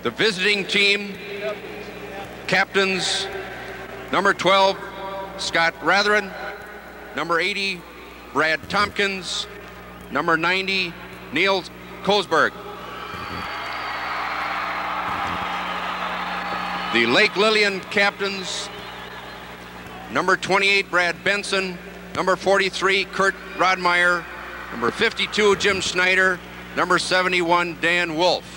The visiting team captains, number 12, Scott Ratherin, number 80, Brad Tompkins, number 90, Neil Kohlsberg. The Lake Lillian captains, number 28, Brad Benson, number 43, Kurt Rodmeyer, number 52, Jim Schneider, number 71, Dan Wolf.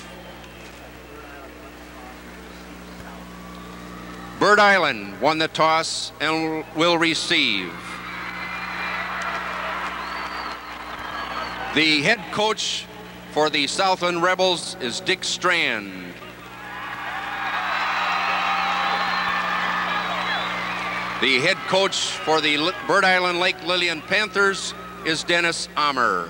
Bird Island won the toss and will receive. The head coach for the Southland Rebels is Dick Strand. The head coach for the Bird Island Lake Lillian Panthers is Dennis Ammer.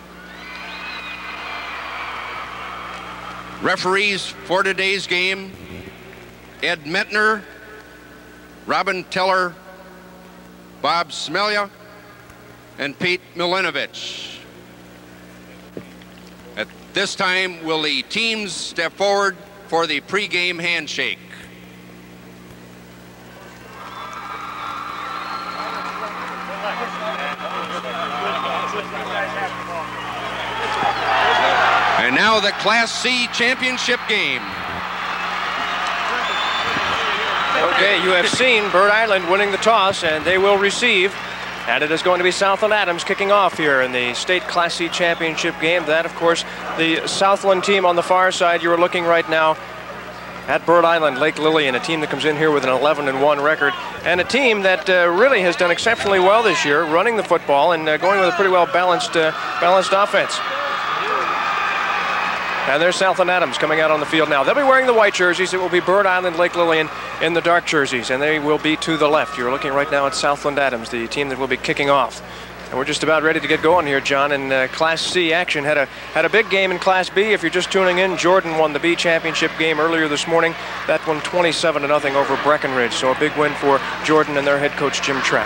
Referees for today's game: Ed Metner, Robin Teller, Bob Smelia, and Pete Milinovich. At this time, will the teams step forward for the pregame handshake? And now the Class C championship game. Okay, you have seen Bird Island winning the toss, and they will receive. And it is going to be Southland Adams kicking off here in the state Class C championship game. That, of course, the Southland team on the far side. You are looking right now at Bird Island Lake Lillian, a team that comes in here with an 11-1 record, and a team that really has done exceptionally well this year, running the football and going with a pretty well balanced offense. And there's Southland Adams coming out on the field now. They'll be wearing the white jerseys. It will be Bird Island Lake Lillian in the dark jerseys, and they will be to the left. You're looking right now at Southland Adams, the team that will be kicking off. And we're just about ready to get going here, John, in Class C action. Had a big game in Class B. If you're just tuning in, Jordan won the B championship game earlier this morning. That won 27-0 over Breckenridge. So a big win for Jordan and their head coach, Jim Trapp.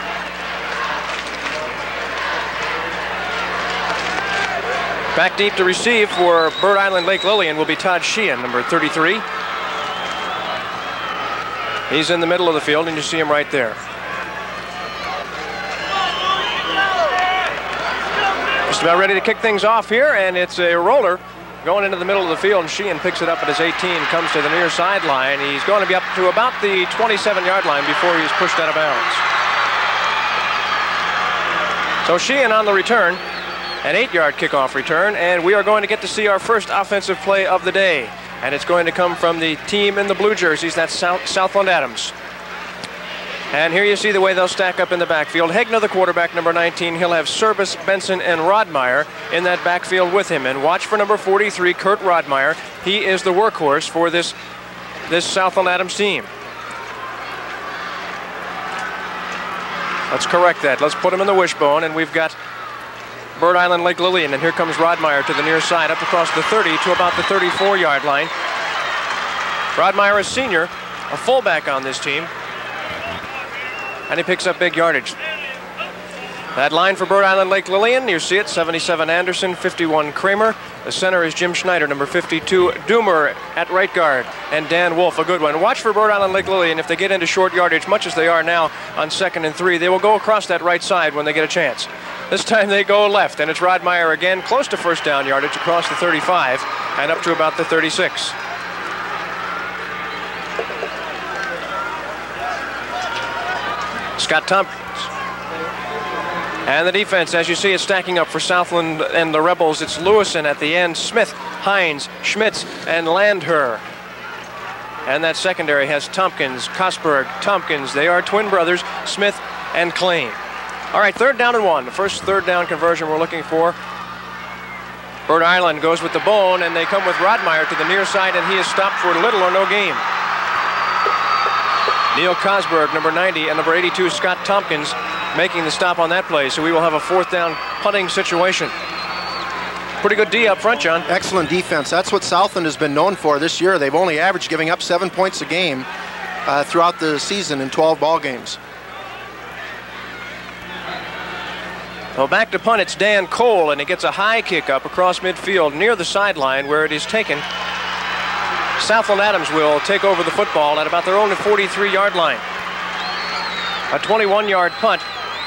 Back deep to receive for Bird Island Lake Lillian will be Todd Sheehan, number 33. He's in the middle of the field, and you see him right there. Just about ready to kick things off here, and it's a roller going into the middle of the field, and Sheehan picks it up at his 18, comes to the near sideline. He's going to be up to about the 27-yard line before he's pushed out of bounds. So Sheehan on the return, an 8-yard kickoff return, and we are going to get to see our first offensive play of the day. And it's going to come from the team in the blue jerseys. That's Southland Adams. And here you see the way they'll stack up in the backfield. Hegna, the quarterback, number 19. He'll have Service, Benson, and Rodmeyer in that backfield with him. And watch for number 43, Kurt Rodmeyer. He is the workhorse for this Southland Adams team. Let's correct that. Let's put him in the wishbone, and we've got Bird Island Lake Lillian, and here comes Rodmeyer to the near side, up across the 30 to about the 34-yard line. Rodmeyer is senior, a fullback on this team, and he picks up big yardage. That line for Bird Island Lake Lillian, you see it, 77 Anderson, 51 Kramer. The center is Jim Schneider, number 52 Doomer at right guard, and Dan Wolf, a good one. Watch for Bird Island Lake Lillian. If they get into short yardage, much as they are now on 2nd and 3, they will go across that right side when they get a chance. This time they go left, and it's Rodmeyer again, close to first down yardage across the 35 and up to about the 36. Scott Tompkins. And the defense, as you see, is stacking up for Southland and the Rebels. It's Lewison at the end, Smith, Hines, Schmitz, and Landher. And that secondary has Tompkins, Kosberg, Tompkins. They are twin brothers, Smith and Klein. All right, 3rd down and 1. The first 3rd down conversion we're looking for. Bird Island goes with the bone, and they come with Rodmeyer to the near side, and he is stopped for little or no gain. Neil Kosberg, number 90, and number 82, Scott Tompkins, making the stop on that play. So we will have a 4th down punting situation. Pretty good D up front, John. Excellent defense. That's what Southland has been known for this year. They've only averaged giving up 7 points a game throughout the season in 12 ball games. Well, back to punt, it's Dan Cole, and he gets a high kick up across midfield near the sideline where it is taken Southland Adams will take over the football at about their own 43-yard line. A 21-yard punt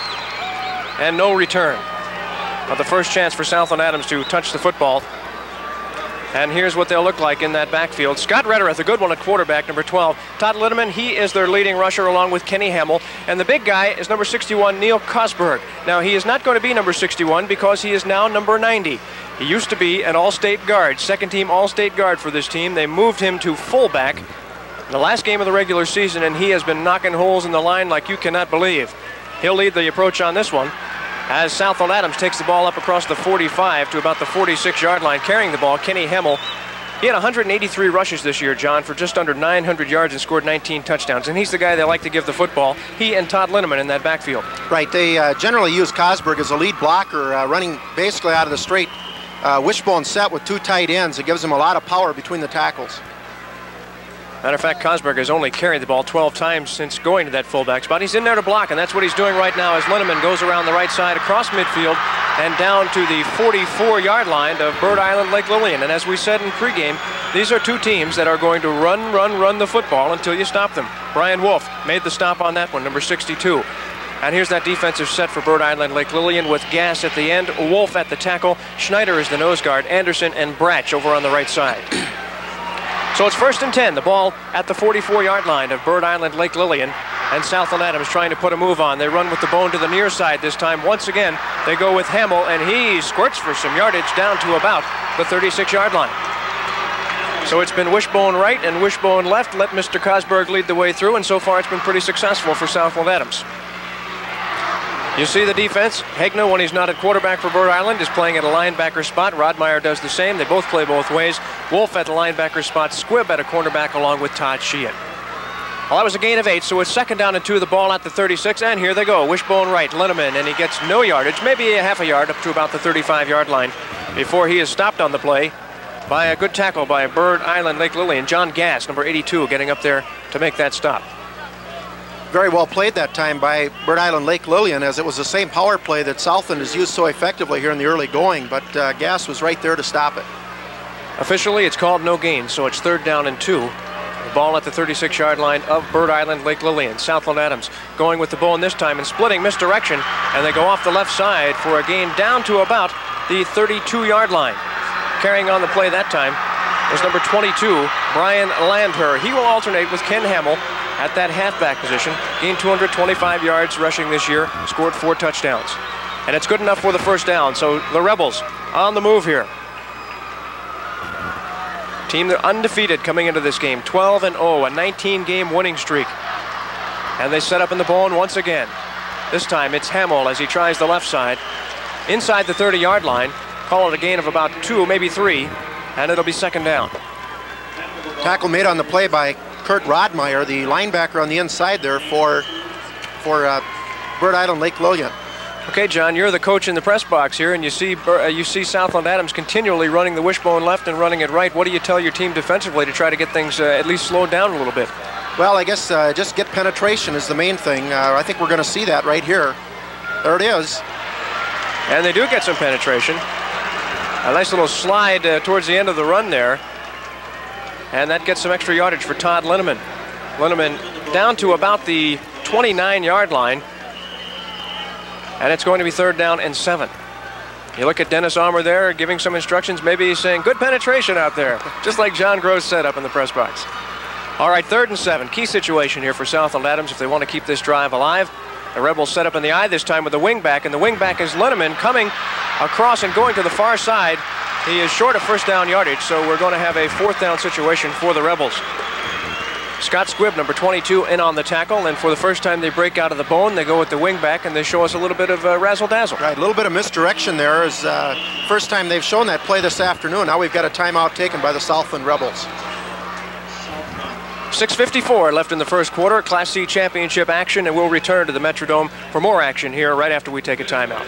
and no return. But the first chance for Southland Adams to touch the football. And here's what they'll look like in that backfield. Scott Redderith, a good one at quarterback, number 12. Todd Linneman, he is their leading rusher along with Kenny Hamill. And the big guy is number 61, Neil Cosberg. Now, he is not going to be number 61 because he is now number 90. He used to be an all-state guard, second-team all-state guard for this team. They moved him to fullback in the last game of the regular season, and he has been knocking holes in the line like you cannot believe. He'll lead the approach on this one as Southland Adams takes the ball up across the 45 to about the 46-yard line, carrying the ball. Kenny Hamill, he had 183 rushes this year, John, for just under 900 yards and scored 19 touchdowns. And he's the guy they like to give the football. He and Todd Linneman in that backfield. Right, they generally use Cosberg as a lead blocker, running basically out of the straight wishbone set with two tight ends. It gives him a lot of power between the tackles. Matter of fact, Cosberg has only carried the ball 12 times since going to that fullback spot. He's in there to block, and that's what he's doing right now as Linneman goes around the right side across midfield and down to the 44-yard line of Bird Island Lake Lillian. And as we said in pregame, these are two teams that are going to run the football until you stop them. Brian Wolf made the stop on that one, number 62. And here's that defensive set for Bird Island Lake Lillian with Gass at the end, Wolf at the tackle, Schneider is the nose guard, Anderson and Bratch over on the right side. So it's 1st and 10, the ball at the 44-yard line of Bird Island Lake Lillian, and Southland Adams trying to put a move on. They run with the bone to the near side this time. Once again, they go with Hamill, and he squirts for some yardage down to about the 36-yard line. So it's been wishbone right and wishbone left. Let Mr. Cosberg lead the way through, and so far it's been pretty successful for Southland Adams. You see the defense. Hegna, when he's not at quarterback for Bird Island, is playing at a linebacker spot. Rodmeyer does the same. They both play both ways. Wolf at the linebacker spot. Squibb at a cornerback along with Todd Sheehan. Well, that was a gain of 8, so it's 2nd down and 2, the ball at the 36, and here they go. Wishbone right, Linneman, and he gets no yardage, maybe a half a yard up to about the 35-yard line before he is stopped on the play by a good tackle by Bird Island Lake Lillian. John Gass, number 82, getting up there to make that stop. Very well played that time by Bird Island Lake Lillian, as it was the same power play that Southland has used so effectively here in the early going, but Gass was right there to stop it. Officially, it's called no gain, so it's 3rd down and 2. The ball at the 36-yard line of Bird Island Lake Lillian. Southland Adams going with the bone this time and splitting misdirection, and they go off the left side for a gain down to about the 32-yard line. Carrying on the play that time was number 22, Brian Landher. He will alternate with Ken Hamill at that halfback position. Gained 225 yards rushing this year, scored 4 touchdowns. And it's good enough for the 1st down, so the Rebels on the move here. Team that undefeated coming into this game, 12-0, a 19-game winning streak. And they set up in the bone once again. This time it's Hamill as he tries the left side. Inside the 30-yard line, call it a gain of about 2, maybe 3, and it'll be 2nd down. Tackle made on the play by Kurt Rodmeyer, the linebacker on the inside there for Bird Island Lake Lillian. Okay, John, you're the coach in the press box here, and you see Southland Adams continually running the wishbone left and running it right. What do you tell your team defensively to try to get things at least slowed down a little bit? Well, I guess just get penetration is the main thing. I think we're going to see that right here. There it is. And they do get some penetration. A nice little slide towards the end of the run there. And that gets some extra yardage for Todd Linneman. Linneman down to about the 29-yard line. And it's going to be 3rd down and 7. You look at Dennis Armour there giving some instructions. Maybe he's saying, good penetration out there. Just like John Gross said up in the press box. All right, 3rd and 7. Key situation here for Southland Adams if they want to keep this drive alive. The Rebels set up in the eye this time with the wingback. And the wingback is Linneman coming across and going to the far side. He is short of 1st down yardage, so we're going to have a 4th down situation for the Rebels. Scott Squibb, number 22, in on the tackle, and for the first time they break out of the bone. They go with the wingback, and they show us a little bit of razzle-dazzle. Right, a little bit of misdirection there. Is first time they've shown that play this afternoon. Now we've got a timeout taken by the Southland Rebels. 6:54 left in the 1st quarter. Class C championship action, and we'll return to the Metrodome for more action here right after we take a timeout.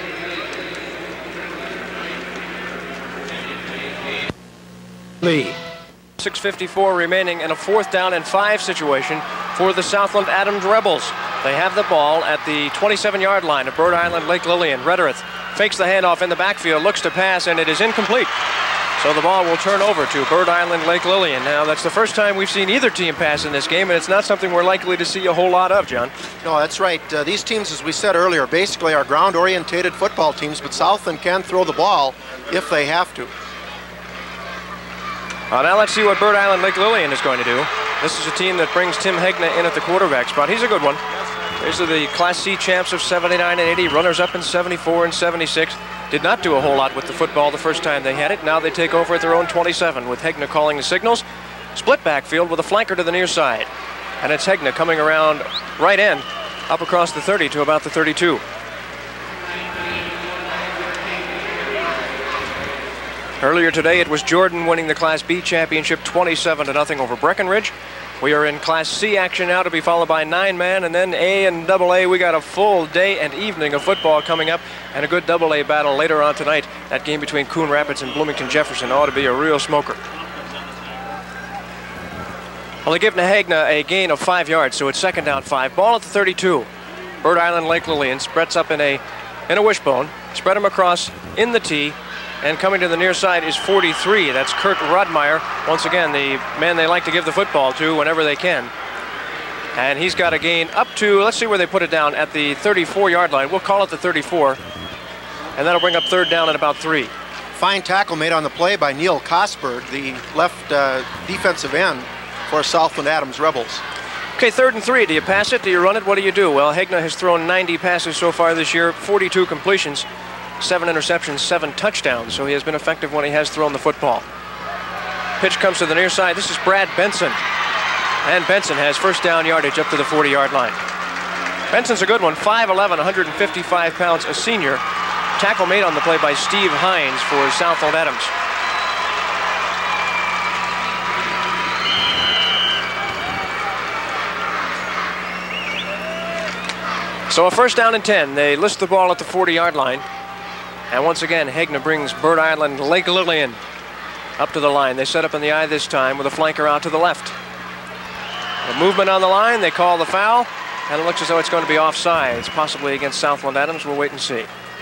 Lee. 6:54 remaining in a 4th down and 5 situation for the Southland Adams Rebels. They have the ball at the 27-yard line of Bird Island Lake Lillian. Redderith fakes the handoff in the backfield, looks to pass, and it is incomplete. So the ball will turn over to Bird Island Lake Lillian. Now, that's the first time we've seen either team pass in this game, and it's not something we're likely to see a whole lot of, John. No, that's right. These teams, as we said earlier, basically are ground-orientated football teams, but Southland can throw the ball if they have to. Now let's see what Bird Island Lake Lillian is going to do. This is a team that brings Tim Hegna in at the quarterback spot. He's a good one. These are the Class C champs of 79 and 80, runners-up in 74 and 76. Did not do a whole lot with the football the first time they had it. Now they take over at their own 27 with Hegna calling the signals. Split backfield with a flanker to the near side. And it's Hegna coming around right end up across the 30 to about the 32. Earlier today it was Jordan winning the Class B championship 27-0 over Breckenridge. We are in Class C action now to be followed by 9-man, and then A and AA. We got a full day and evening of football coming up, and a good AA battle later on tonight. That game between Coon Rapids and Bloomington Jefferson ought to be a real smoker. Well, they give Hegna a gain of 5 yards, so it's second down 5. Ball at the 32. Bird Island Lake Lillian spreads up in a wishbone. Spread them across in the T. And coming to the near side is 43. That's Kurt Rodmeyer. Once again, the man they like to give the football to whenever they can. And he's got a gain up to, let's see where they put it down, at the 34-yard line. We'll call it the 34. And that'll bring up third down at about 3. Fine tackle made on the play by Neil Kosberg, the left defensive end for Southland Adams Rebels. Okay, 3rd and 3. Do you pass it? Do you run it? What do you do? Well, Hegna has thrown 90 passes so far this year, 42 completions. 7 interceptions, 7 touchdowns, so he has been effective when he has thrown the football. Pitch comes to the near side. This is Brad Benson. And Benson has first down yardage up to the 40-yard line. Benson's a good one, 5'11", 155 pounds, a senior. Tackle made on the play by Steve Hines for Southland Adams. So a first down and 10. They list the ball at the 40-yard line. And once again, Hegna brings Bird Island Lake Lillian up to the line. They set up in the I this time with a flanker out to the left. The movement on the line, they call the foul, and it looks as though it's going to be offside. It's possibly against Southland Adams. We'll wait and see.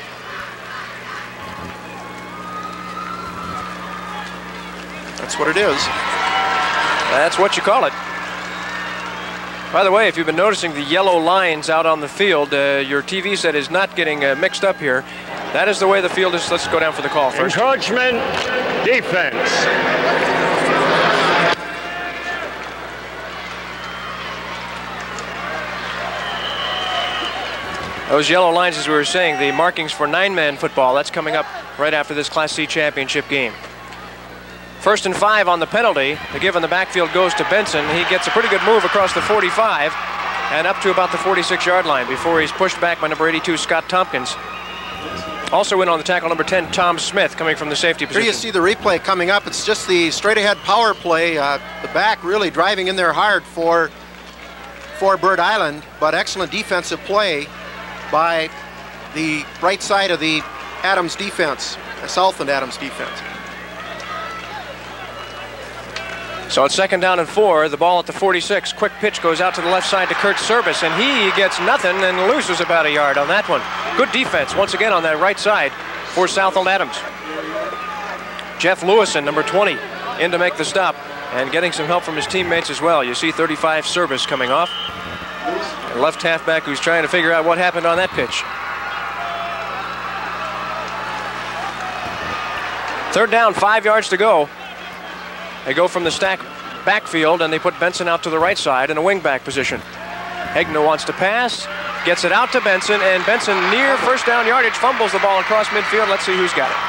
That's what it is. That's what you call it. By the way, if you've been noticing the yellow lines out on the field, your TV set is not getting mixed up here. That is the way the field is. Let's go down for the call first. Encroachment, defense. Those yellow lines, as we were saying, the markings for 9-man football, that's coming up right after this Class C championship game. 1st and 5 on the penalty. The give in the backfield goes to Benson. He gets a pretty good move across the 45 and up to about the 46-yard line before he's pushed back by number 82, Scott Tompkins. Also in on the tackle, number 10, Tom Smith, coming from the safety position. Here you see the replay coming up. It's just the straight-ahead power play. The back really driving in there hard for Bird Island, but excellent defensive play by the right side of the Adams defense, the Southland Adams defense. So it's second down and 4. The ball at the 46. Quick pitch goes out to the left side to Kurt Service, and he gets nothing and loses about a yard on that one. Good defense once again on that right side for Southland Adams. Jeff Lewison, number 20, in to make the stop and getting some help from his teammates as well. You see 35 Service coming off. A left halfback who's trying to figure out what happened on that pitch. 3rd down, 5 yards to go. They go from the stack backfield and they put Benson out to the right side in a wingback position. Hegna wants to pass, gets it out to Benson, and Benson near first down yardage, fumbles the ball across midfield. Let's see who's got it.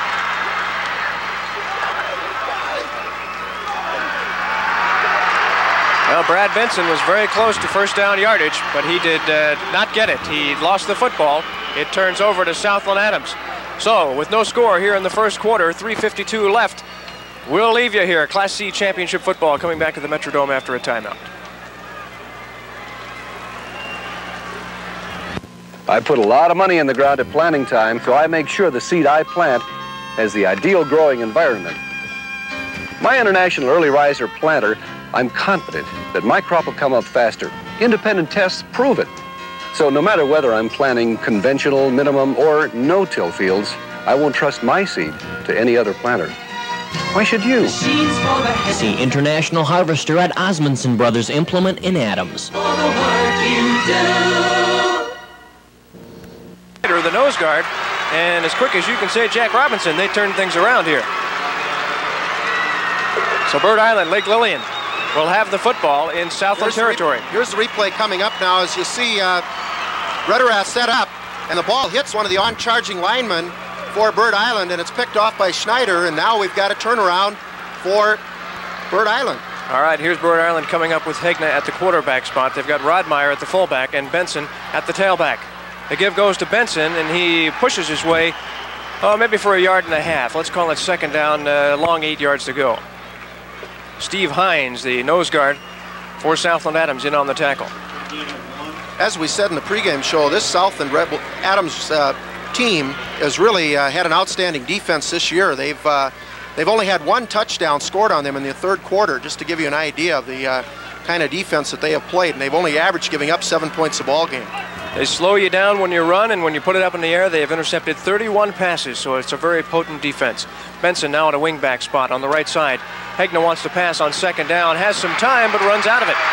Well, Brad Benson was very close to first down yardage, but he did not get it. He lost the football. It turns over to Southland Adams. So, with no score here in the first quarter, 3:52 left, we'll leave you here. Class C championship football coming back to the Metrodome after a timeout. I put a lot of money in the ground at planting time, so I make sure the seed I plant has the ideal growing environment. My International Early Riser planter, I'm confident that my crop will come up faster. Independent tests prove it. So no matter whether I'm planting conventional, minimum, or no-till fields, I won't trust my seed to any other planter. Why should you? See International Harvester at Osmondson Brothers Implement in Adams. The nose guard, and as quick as you can say Jack Robinson, they turned things around here. So Bird Island, Lake Lillian will have the football in Southland territory. Here's the replay coming up now as you see Rederath set up, and the ball hits one of the on-charging linemen for Bird Island, and it's picked off by Schneider, and now we've got a turnaround for Bird Island. All right, here's Bird Island coming up with Hegna at the quarterback spot. They've got Rodmeyer at the fullback and Benson at the tailback. The give goes to Benson, and he pushes his way, maybe for 1.5 yards. Let's call it second down, long 8 yards to go. Steve Hines, the nose guard for Southland Adams, in on the tackle. As we said in the pregame show, this Southland Adams team has really had an outstanding defense this year. They've only had 1 touchdown scored on them in the third quarter, just to give you an idea of the kind of defense that they have played, and they've only averaged giving up 7 points a ball game. They slow you down when you run, and when you put it up in the air, they have intercepted 31 passes, so it's a very potent defense. Benson now at a wingback spot on the right side. Hegna wants to pass on second down, has some time, but runs out of it.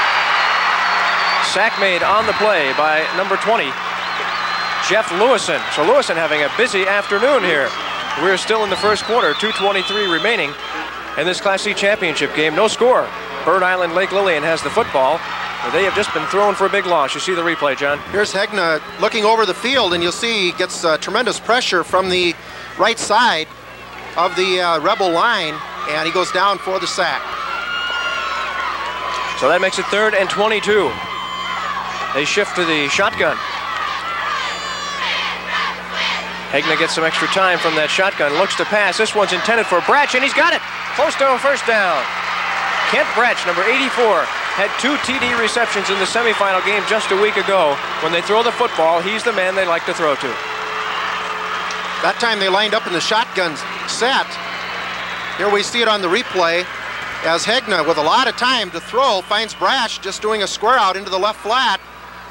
Sack made on the play by number 20, Jeff Lewison. So Lewison having a busy afternoon here. We're still in the first quarter, 2:23 remaining in this Class C championship game. No score. Bird Island Lake Lillian has the football. They have just been thrown for a big loss. You see the replay, John. Here's Hegna looking over the field, and you'll see he gets tremendous pressure from the right side of the Rebel line, and he goes down for the sack. So that makes it 3rd and 22. They shift to the shotgun. Hegna gets some extra time from that shotgun, looks to pass. This one's intended for Bratch, and he's got it. Close to a first down. Kent Bratch, number 84, had 2 TD receptions in the semifinal game just a week ago. When they throw the football, he's the man they like to throw to. That time they lined up in the shotgun set. Here we see it on the replay as Hegna, with a lot of time to throw, finds Brash just doing a square out into the left flat.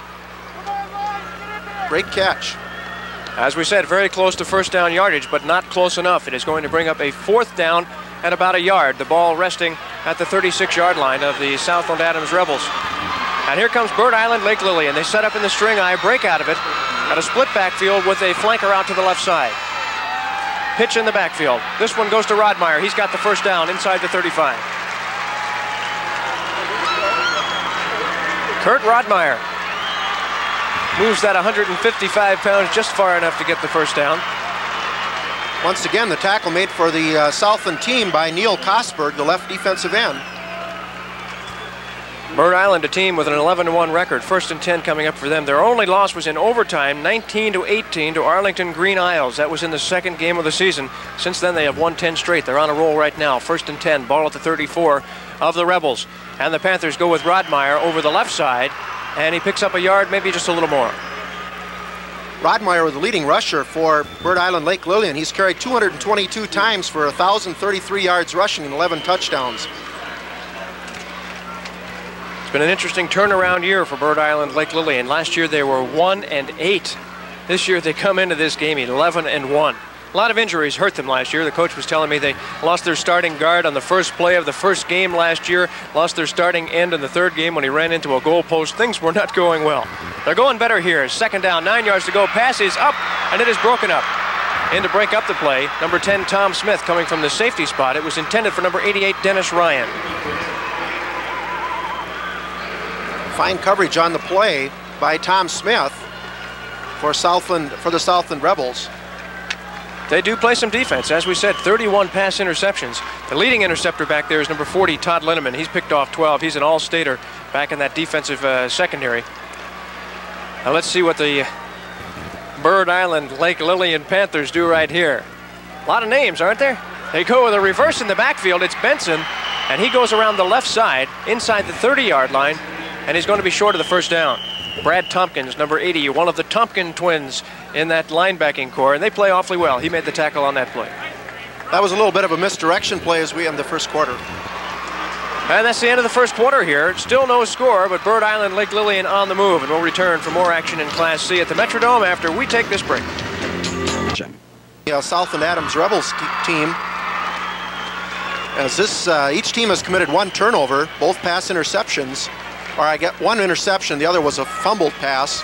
Great catch. As we said, very close to first down yardage, but not close enough. It is going to bring up a 4th down at about 1 yard. The ball resting at the 36-yard line of the Southland Adams Rebels. And here comes Bird Island Lake Lillian. They set up in the string eye, break out of it, at a split backfield with a flanker out to the left side. Pitch in the backfield. This one goes to Rodmeyer. He's got the first down inside the 35. Kurt Rodmeyer moves that 155 pounds just far enough to get the first down. Once again, the tackle made for the Southland team by Neil Kosberg, the left defensive end. Bird Island, a team with an 11-1 record, 1st and 10 coming up for them. Their only loss was in overtime, 19-18 to Arlington Green Isles. That was in the 2nd game of the season. Since then, they have won 10 straight. They're on a roll right now. 1st and 10, ball at the 34 of the Rebels. And the Panthers go with Rodmeyer over the left side, and he picks up 1 yard, maybe just a little more. Rodmeyer was the leading rusher for Bird Island Lake Lillian. He's carried 222 times for 1,033 yards rushing and 11 touchdowns. It's been an interesting turnaround year for Bird Island Lake Lillian. Last year they were 1-8. This year they come into this game 11-1. A lot of injuries hurt them last year. The coach was telling me they lost their starting guard on the first play of the first game last year, lost their starting end in the 3rd game when he ran into a goalpost. Things were not going well. They're going better here. 2nd down, 9 yards to go. Pass is up, and it is broken up. In to break up the play, number 10, Tom Smith, coming from the safety spot. It was intended for number 88, Dennis Ryan. Fine coverage on the play by Tom Smith for the Southland Rebels. They do play some defense. As we said, 31 pass interceptions. The leading interceptor back there is number 40, Todd Linneman. He's picked off 12. He's an all-stater back in that defensive secondary. Now let's see what the Bird Island Lake Lillian Panthers do right here. A lot of names, aren't there? They go with a reverse in the backfield. It's Benson, and he goes around the left side inside the 30-yard line, and he's going to be short of the first down. Brad Tompkins, number 80, one of the Tompkin twins in that linebacking core, and they play awfully well. He made the tackle on that play. That was a little bit of a misdirection play as we end the first quarter. And that's the end of the first quarter here. Still no score, but Bird Island Lake Lillian on the move, and we'll return for more action in Class C at the Metrodome after we take this break. The Southland Adams Rebels team as this each team has committed one turnover, both pass interceptions, or I get one interception, the other was a fumbled pass.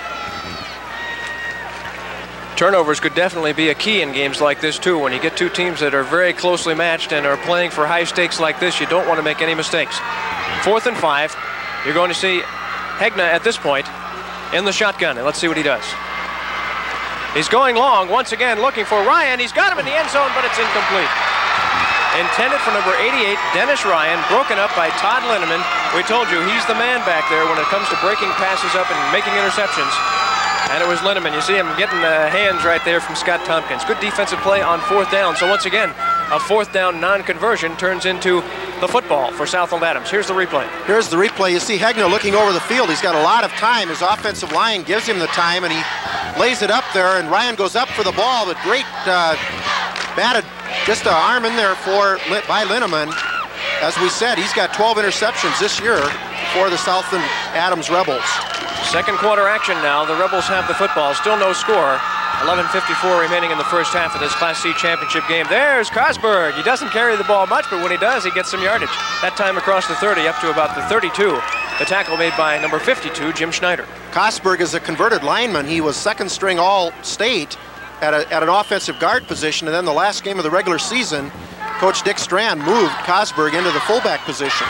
Turnovers could definitely be a key in games like this too. When you get two teams that are very closely matched and are playing for high stakes like this, you don't want to make any mistakes. 4th and 5. You're going to see Hegna at this point in the shotgun, and let's see what he does. He's going long once again, looking for Ryan. He's got him in the end zone, but it's incomplete. Intended for number 88, Dennis Ryan, broken up by Todd Linneman. We told you he's the man back there when it comes to breaking passes up and making interceptions. And it was Linneman. You see him getting the hands right there from Scott Tompkins. Good defensive play on 4th down. So once again, a 4th down non-conversion turns into the football for Southland Adams. Here's the replay. Here's the replay. You see Hegna looking over the field. He's got a lot of time. His offensive line gives him the time, and he lays it up there, and Ryan goes up for the ball, but great batted, just an arm in there by Linneman. As we said, he's got 12 interceptions this year for the Southland Adams Rebels. Second quarter action now. The Rebels have the football. Still no score. 11:54 remaining in the first half of this Class C championship game. There's Cosberg. He doesn't carry the ball much, but when he does, he gets some yardage. That time across the 30 up to about the 32. The tackle made by number 52, Jim Schneider. Cosberg is a converted lineman. He was second string All-State at an offensive guard position, and then the last game of the regular season, Coach Dick Strand moved Cosberg into the fullback position.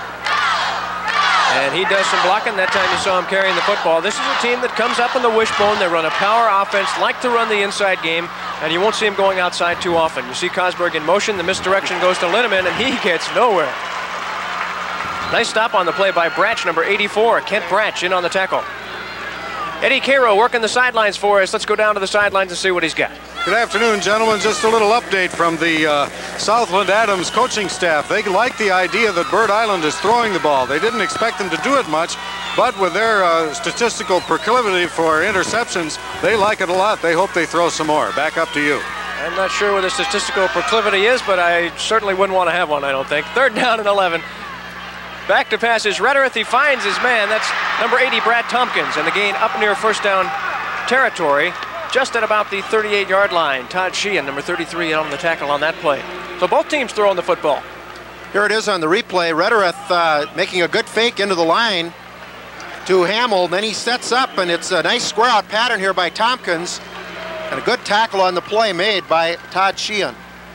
And he does some blocking. That time you saw him carrying the football. This is a team that comes up in the wishbone. They run a power offense, like to run the inside game, and you won't see him going outside too often. You see Cosberg in motion. The misdirection goes to Linneman, and he gets nowhere. Nice stop on the play by Bratch, number 84. Kent Bratch in on the tackle. Eddie Cairo working the sidelines for us. Let's go down to the sidelines and see what he's got. Good afternoon, gentlemen. Just a little update from the Southland Adams coaching staff. They like the idea that Bird Island is throwing the ball. They didn't expect them to do it much, but with their statistical proclivity for interceptions, they like it a lot. They hope they throw some more. Back up to you. I'm not sure what the statistical proclivity is, but I certainly wouldn't want to have one, I don't think. 3rd down and 11. Back to pass is Redderith. He finds his man. That's number 80, Brad Tompkins, and the gain up near first down territory, just at about the 38-yard line. Todd Sheehan, number 33, on the tackle on that play. So both teams throwing the football. Here it is on the replay. Redderith making a good fake into the line to Hamill. Then he sets up, and it's a nice square-out pattern here by Tompkins, and a good tackle on the play made by Todd Sheehan.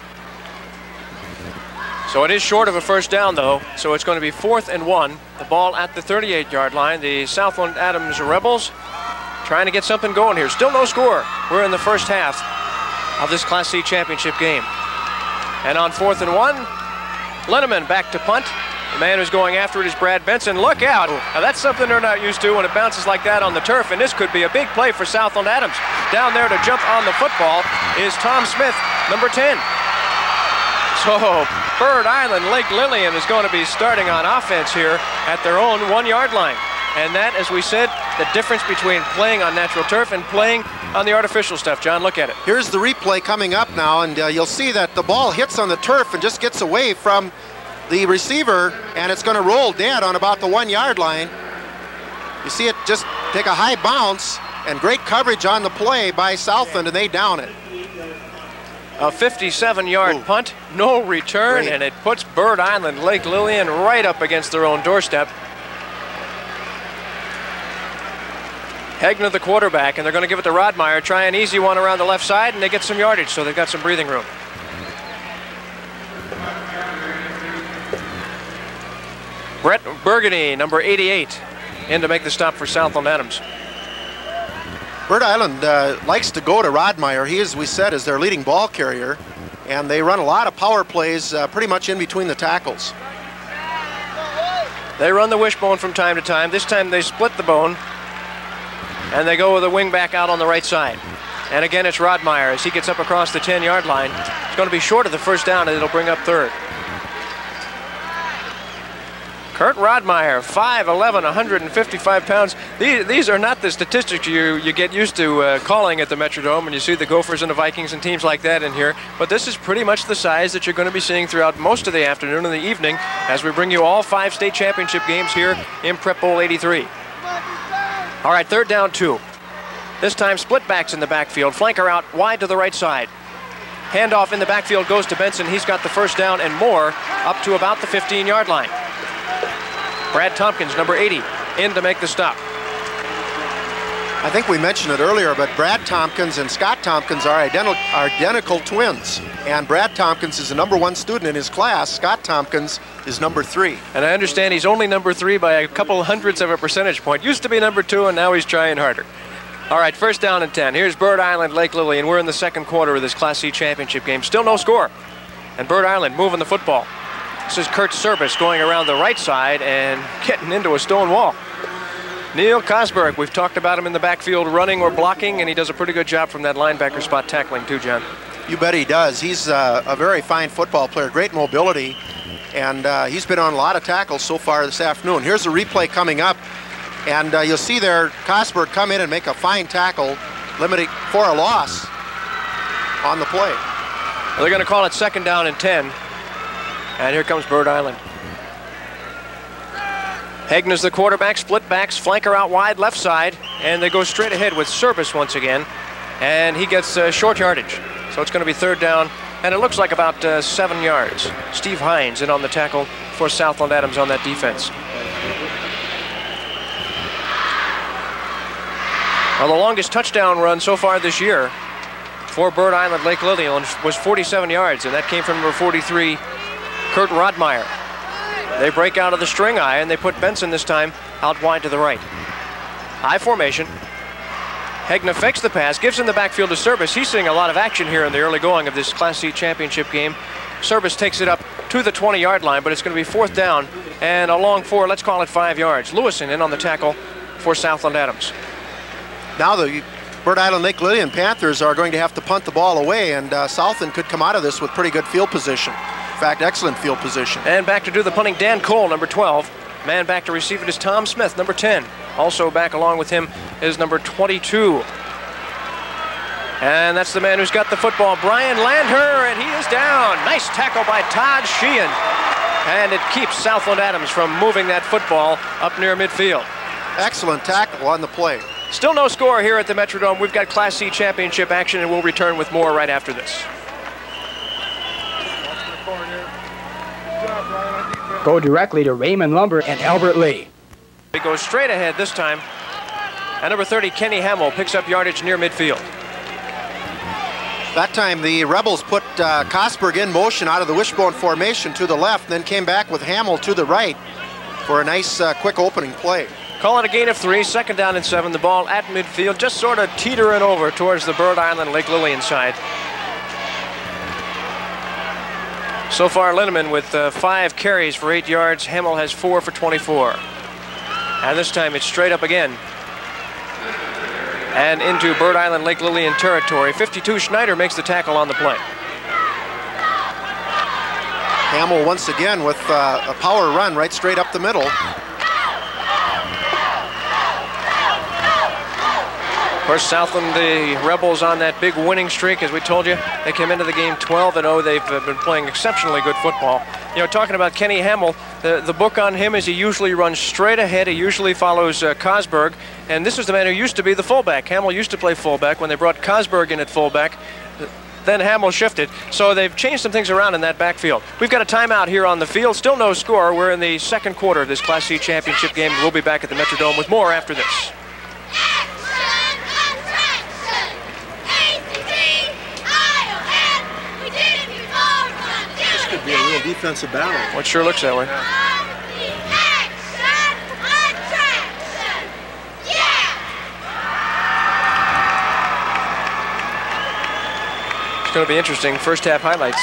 So it is short of a first down, though, so it's going to be 4th and 1. The ball at the 38-yard line. The Southland Adams Rebels trying to get something going here. Still no score. We're in the first half of this Class C championship game. And on 4th and 1, Linneman back to punt. The man who's going after it is Brad Benson. Look out. Now that's something they're not used to when it bounces like that on the turf, and this could be a big play for Southland Adams. Down there to jump on the football is Tom Smith, number 10. So Bird Island Lake Lillian is going to be starting on offense here at their own 1-yard line. And that, as we said, the difference between playing on natural turf and playing on the artificial stuff. John, look at it. Here's the replay coming up now, and you'll see that the ball hits on the turf and just gets away from the receiver, and it's going to roll dead on about the 1-yard line. You see it just take a high bounce, and great coverage on the play by Southland, and they down it. A 57-yard punt, no return, Great. and it puts Bird Island Lake Lillian right up against their own doorstep. Hegna the quarterback, and they're going to give it to Rodmeyer. Try an easy one around the left side, and they get some yardage, so they've got some breathing room. Brett Burgundy, number 88, in to make the stop for Southland Adams. Bird Island likes to go to Rodmeyer. He, as we said, is their leading ball carrier, and they run a lot of power plays pretty much in between the tackles. They run the wishbone from time to time. This time they split the bone, and they go with a wing back out on the right side. And again, it's Rodmeyer as he gets up across the 10-yard line. It's going to be short of the first down, and it'll bring up 3rd. Kurt Rodmeyer, 5'11", 155 pounds. These are not the statistics you get used to calling at the Metrodome, and you see the Gophers and the Vikings and teams like that in here. But this is pretty much the size that you're going to be seeing throughout most of the afternoon and the evening as we bring you all 5 state championship games here in Prep Bowl 83. All right, 3rd down 2. This time split backs in the backfield. Flanker out wide to the right side. Handoff in the backfield goes to Benson. He's got the first down and more up to about the 15-yard line. Brad Tompkins, number 80, in to make the stop. I think we mentioned it earlier, but Brad Tompkins and Scott Tompkins are identical twins. And Brad Tompkins is the #1 student in his class. Scott Tompkins is number 3. And I understand he's only number 3 by a couple hundredths of a percentage point. Used to be number 2, and now he's trying harder. All right, first down and 10. Here's Bird Island, Lake Lily, and we're in the second quarter of this Class C championship game. Still no score. And Bird Island moving the football. This is Kurt Service going around the right side and getting into a stone wall. Neil Cosberg, we've talked about him in the backfield running or blocking, and he does a pretty good job from that linebacker spot tackling too, John. You bet he does. He's a very fine football player, great mobility, and he's been on a lot of tackles so far this afternoon. Here's a replay coming up, and you'll see there Cosberg come in and make a fine tackle, limiting for a loss on the play. They're going to call it second down and 10, and here comes Bird Island. Hegna's the quarterback, split backs, flanker out wide, left side, and they go straight ahead with Service once again, and he gets short yardage. So it's going to be third down, and it looks like about 7 yards. Steve Hines in on the tackle for Southland Adams on that defense. Well, the longest touchdown run so far this year for Bird Island Lake Lily was 47 yards, and that came from number 43, Kurt Rodmeyer. They break out of the string eye, and they put Benson this time out wide to the right. High formation. Hegna fakes the pass, gives him the backfield to Service. He's seeing a lot of action here in the early going of this Class C championship game. Service takes it up to the 20-yard line, but it's going to be fourth down and a long 4, let's call it 5 yards. Lewison in on the tackle for Southland Adams. Now the Bird Island Lake Lillian Panthers are going to have to punt the ball away, and Southland could come out of this with pretty good field position. In fact, excellent field position. And back to do the punting, Dan Cole, number 12. Man back to receive it is Tom Smith, number 10. Also back along with him is number 22. And that's the man who's got the football, Brian Landher, and he is down. Nice tackle by Todd Sheehan. And it keeps Southland Adams from moving that football up near midfield. Excellent tackle on the play. Still no score here at the Metrodome. We've got Class C championship action, and we'll return with more right after this. Go directly to Raymond Lumber and Albert Lee. They go straight ahead this time. And number 30, Kenny Hamill, picks up yardage near midfield. That time the Rebels put Cosberg in motion out of the wishbone formation to the left, then came back with Hamill to the right for a nice quick opening play. Call it a gain of 3, second down and 7. The ball at midfield, just sort of teetering over towards the Bird Island Lake Lillian side. So far, Linneman with 5 carries for 8 yards. Hamill has 4 for 24. And this time it's straight up again. And into Bird Island Lake Lillian territory. 52 Schneider makes the tackle on the play. Hamill once again with a power run right straight up the middle. Of course, Southland, the Rebels on that big winning streak, as we told you. They came into the game 12-0. They've been playing exceptionally good football. You know, talking about Kenny Hamill, the book on him is he usually runs straight ahead. He usually follows Cosberg. And this is the man who used to be the fullback. Hamill used to play fullback. When they brought Cosberg in at fullback, then Hamill shifted. So they've changed some things around in that backfield. We've got a timeout here on the field. Still no score. We're in the second quarter of this Class C championship game. We'll be back at the Metrodome with more after this. Be a real defensive battle. Well, it sure looks that way. It's going to be interesting. First half highlights.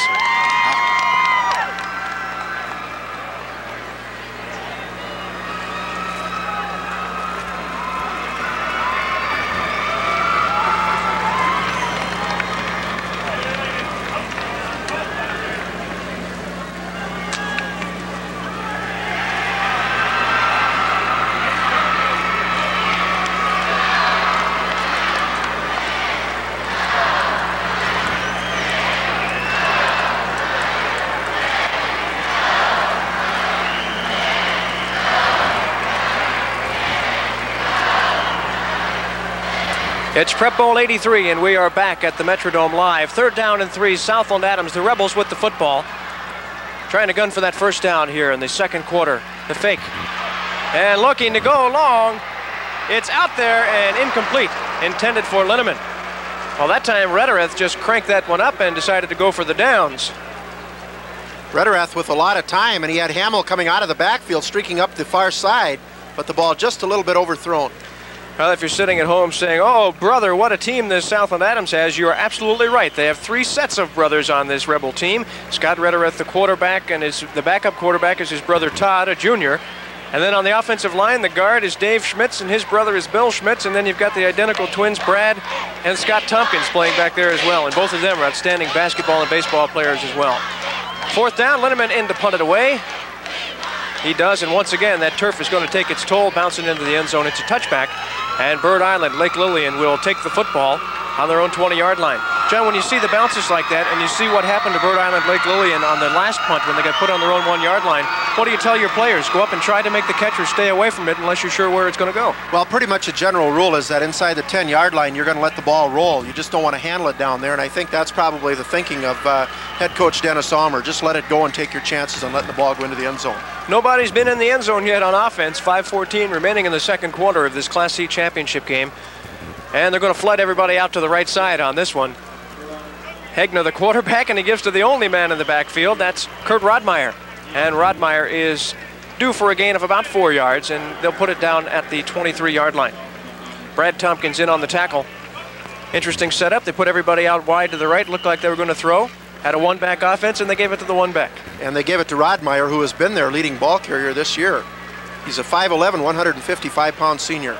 It's Prep Bowl 83, and we are back at the Metrodome Live. 3rd down and 3, Southland Adams, the Rebels with the football. Trying to gun for that first down here in the second quarter. The fake. And looking to go long. It's out there and incomplete. Intended for Linneman. Well, that time Rederath just cranked that one up and decided to go for the downs. Rederath with a lot of time, and he had Hamill coming out of the backfield, streaking up the far side, but the ball just a little bit overthrown. Well, if you're sitting at home saying, oh, brother, what a team this Southland Adams has, you are absolutely right. They have 3 sets of brothers on this Rebel team. Scott Rederath, the quarterback, and the backup quarterback is his brother Todd, a junior. And then on the offensive line, the guard is Dave Schmitz, and his brother is Bill Schmitz. And then you've got the identical twins, Brad and Scott Tompkins, playing back there as well. And both of them are outstanding basketball and baseball players as well. 4th down, Linneman in to punt it away. He does, and once again, that turf is going to take its toll, bouncing into the end zone. It's a touchback, and Bird Island, Lake Lillian will take the football on their own 20-yard line. John, when you see the bounces like that, and you see what happened to Bird Island, Lake Lillian on the last punt when they got put on their own 1-yard line, what do you tell your players? Go up and try to make the catcher stay away from it unless you're sure where it's going to go. Well, pretty much a general rule is that inside the 10-yard line, you're going to let the ball roll. You just don't want to handle it down there, and I think that's probably the thinking of head coach Dennis Almer. Just let it go and take your chances on letting the ball go into the end zone. Nobody's been in the end zone yet on offense. 5:14 remaining in the second quarter of this Class C championship game. And they're going to flood everybody out to the right side on this one. Hegner, the quarterback, and he gives to the only man in the backfield. That's Kurt Rodmeyer. And Rodmeyer is due for a gain of about 4 yards, and they'll put it down at the 23-yard line. Brad Tompkins in on the tackle. Interesting setup. They put everybody out wide to the right. Looked like they were going to throw. Had a one-back offense, and they gave it to the one-back. And they gave it to Rodmeyer, who has been their leading ball carrier this year. He's a 5'11", 155-pound senior.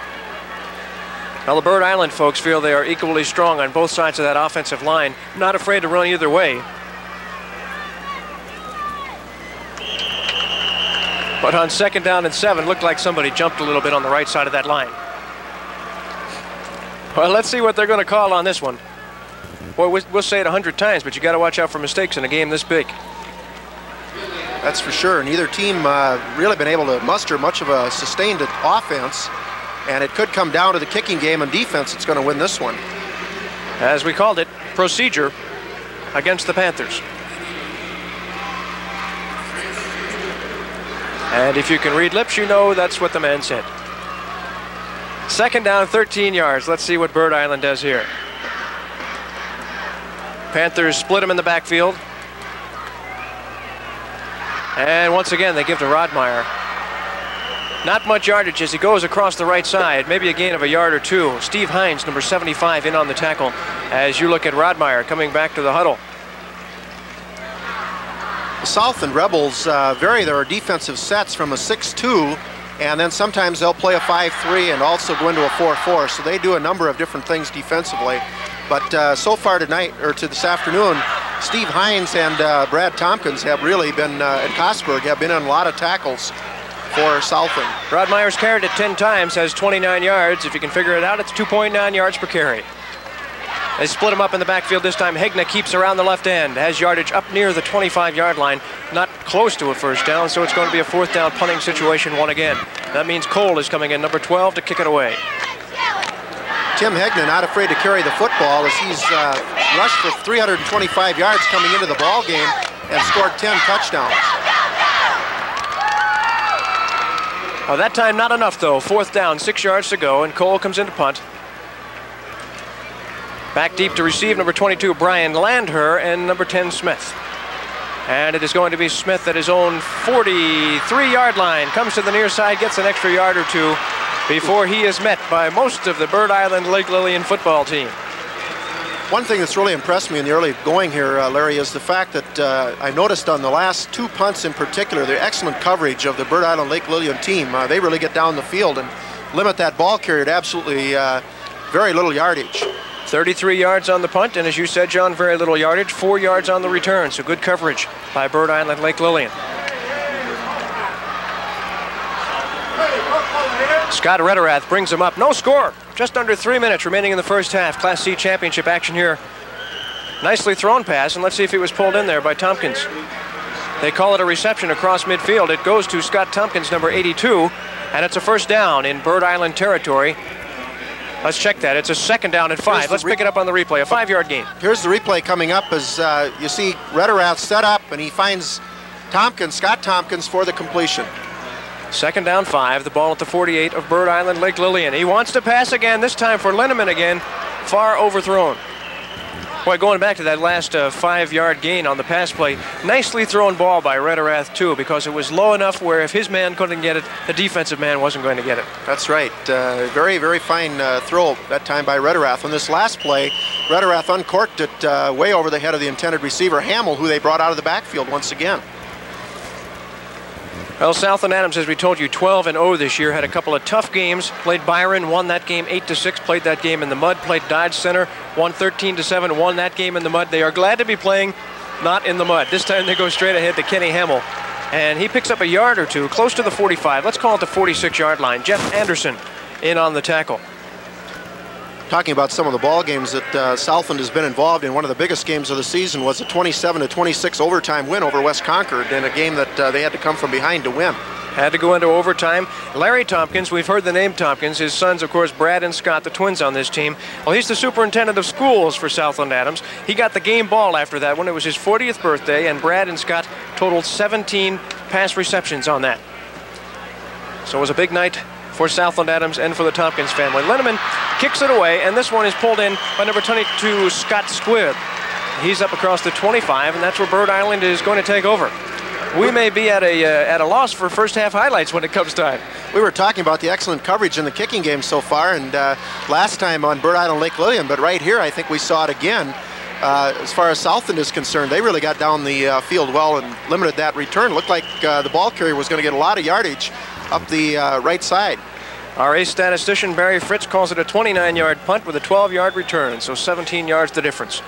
Now, the Bird Island folks feel they are equally strong on both sides of that offensive line. Not afraid to run either way. But on 2nd down and 7, looked like somebody jumped a little bit on the right side of that line. Well, let's see what they're going to call on this one. Boy, we'll say it 100 times, but you got to watch out for mistakes in a game this big. That's for sure. Neither team really been able to muster much of a sustained offense, and it could come down to the kicking game and defense that's going to win this one. As we called it, procedure against the Panthers. And if you can read lips, you know that's what the man said. 2nd down, 13 yards. Let's see what Bird Island does here. Panthers split him in the backfield. And once again, they give to Rodmeyer. Not much yardage as he goes across the right side. Maybe a gain of a yard or 2. Steve Hines, number 75, in on the tackle as you look at Rodmeyer coming back to the huddle. The Southland Rebels vary their defensive sets from a 6-2, and then sometimes they'll play a 5-3 and also go into a 4-4. So they do a number of different things defensively. But so far tonight, or to this afternoon, Steve Hines and Brad Tompkins have really been, and Kosberg have been in a lot of tackles for Southland. Rodmeyer's carried it 10 times, has 29 yards. If you can figure it out, it's 2.9 yards per carry. They split him up in the backfield this time. Hegna keeps around the left end, has yardage up near the 25-yard line, not close to a first down, so it's going to be a 4th down punting situation one again. That means Cole is coming in, number 12, to kick it away. Tim Hegna not afraid to carry the football as he's rushed for 325 yards coming into the ball game and scored 10 touchdowns. Well, that time not enough though. 4th down, 6 yards to go, and Cole comes in to punt. Back deep to receive, number 22, Brian Landher, and number 10, Smith. And it is going to be Smith at his own 43-yard line. Comes to the near side, gets an extra yard or 2 before he is met by most of the Bird Island Lake Lillian football team. One thing that's really impressed me in the early going here, Larry, is the fact that I noticed on the last 2 punts in particular, the excellent coverage of the Bird Island Lake Lillian team. They really get down the field and limit that ball carrier to absolutely very little yardage. 33 yards on the punt, and as you said, John, very little yardage. 4 yards on the return, so good coverage by Bird Island Lake Lillian. Scott Rederath brings him up. No score. Just under 3 minutes remaining in the first half. Class C championship action here. Nicely thrown pass, and let's see if he was pulled in there by Tompkins. They call it a reception across midfield. It goes to Scott Tompkins, number 82, and it's a 1st down in Bird Island territory. Let's check that. It's a second down and 5. Let's pick it up on the replay. A 5-yard gain. Here's the replay coming up as you see Rederath set up, and he finds Scott Tompkins for the completion. Second down 5. The ball at the 48 of Bird Island, Lake Lillian. He wants to pass again, this time for Linneman again. Far overthrown. Boy, going back to that last 5-yard gain on the pass play, nicely thrown ball by Rederath too, because it was low enough where if his man couldn't get it, the defensive man wasn't going to get it. That's right. Very, very fine throw that time by Rederath. On this last play, Rederath uncorked it way over the head of the intended receiver, Hamill, who they brought out of the backfield once again. Well, Southland Adams, as we told you, 12-0 this year, had a couple of tough games. Played Byron, won that game 8-6, played that game in the mud. Played Dodge Center, won 13-7, won that game in the mud. They are glad to be playing not in the mud. This time they go straight ahead to Kenny Hamill. And he picks up a yard or two, close to the 45. Let's call it the 46-yard line. Jeff Anderson in on the tackle. Talking about some of the ball games that Southland has been involved in, one of the biggest games of the season was a 27-26 overtime win over West Concord in a game that they had to come from behind to win. Had to go into overtime. Larry Tompkins, we've heard the name Tompkins. His sons, of course, Brad and Scott, the twins on this team. Well, he's the superintendent of schools for Southland Adams. He got the game ball after that when it was his 40th birthday, and Brad and Scott totaled 17 pass receptions on that. So it was a big night for Southland Adams and for the Tompkins family. Linneman kicks it away, and this one is pulled in by number 22, Scott Squibb. He's up across the 25, and that's where Bird Island is going to take over. We may be at a loss for first half highlights when it comes time. We were talking about the excellent coverage in the kicking game so far, and last time on Bird Island Lake Lillian, but right here I think we saw it again. As far as Southland is concerned, they really got down the field well and limited that return. Looked like the ball carrier was going to get a lot of yardage up the right side. Our ace statistician, Barry Fritz, calls it a 29-yard punt with a 12-yard return, so 17 yards the difference.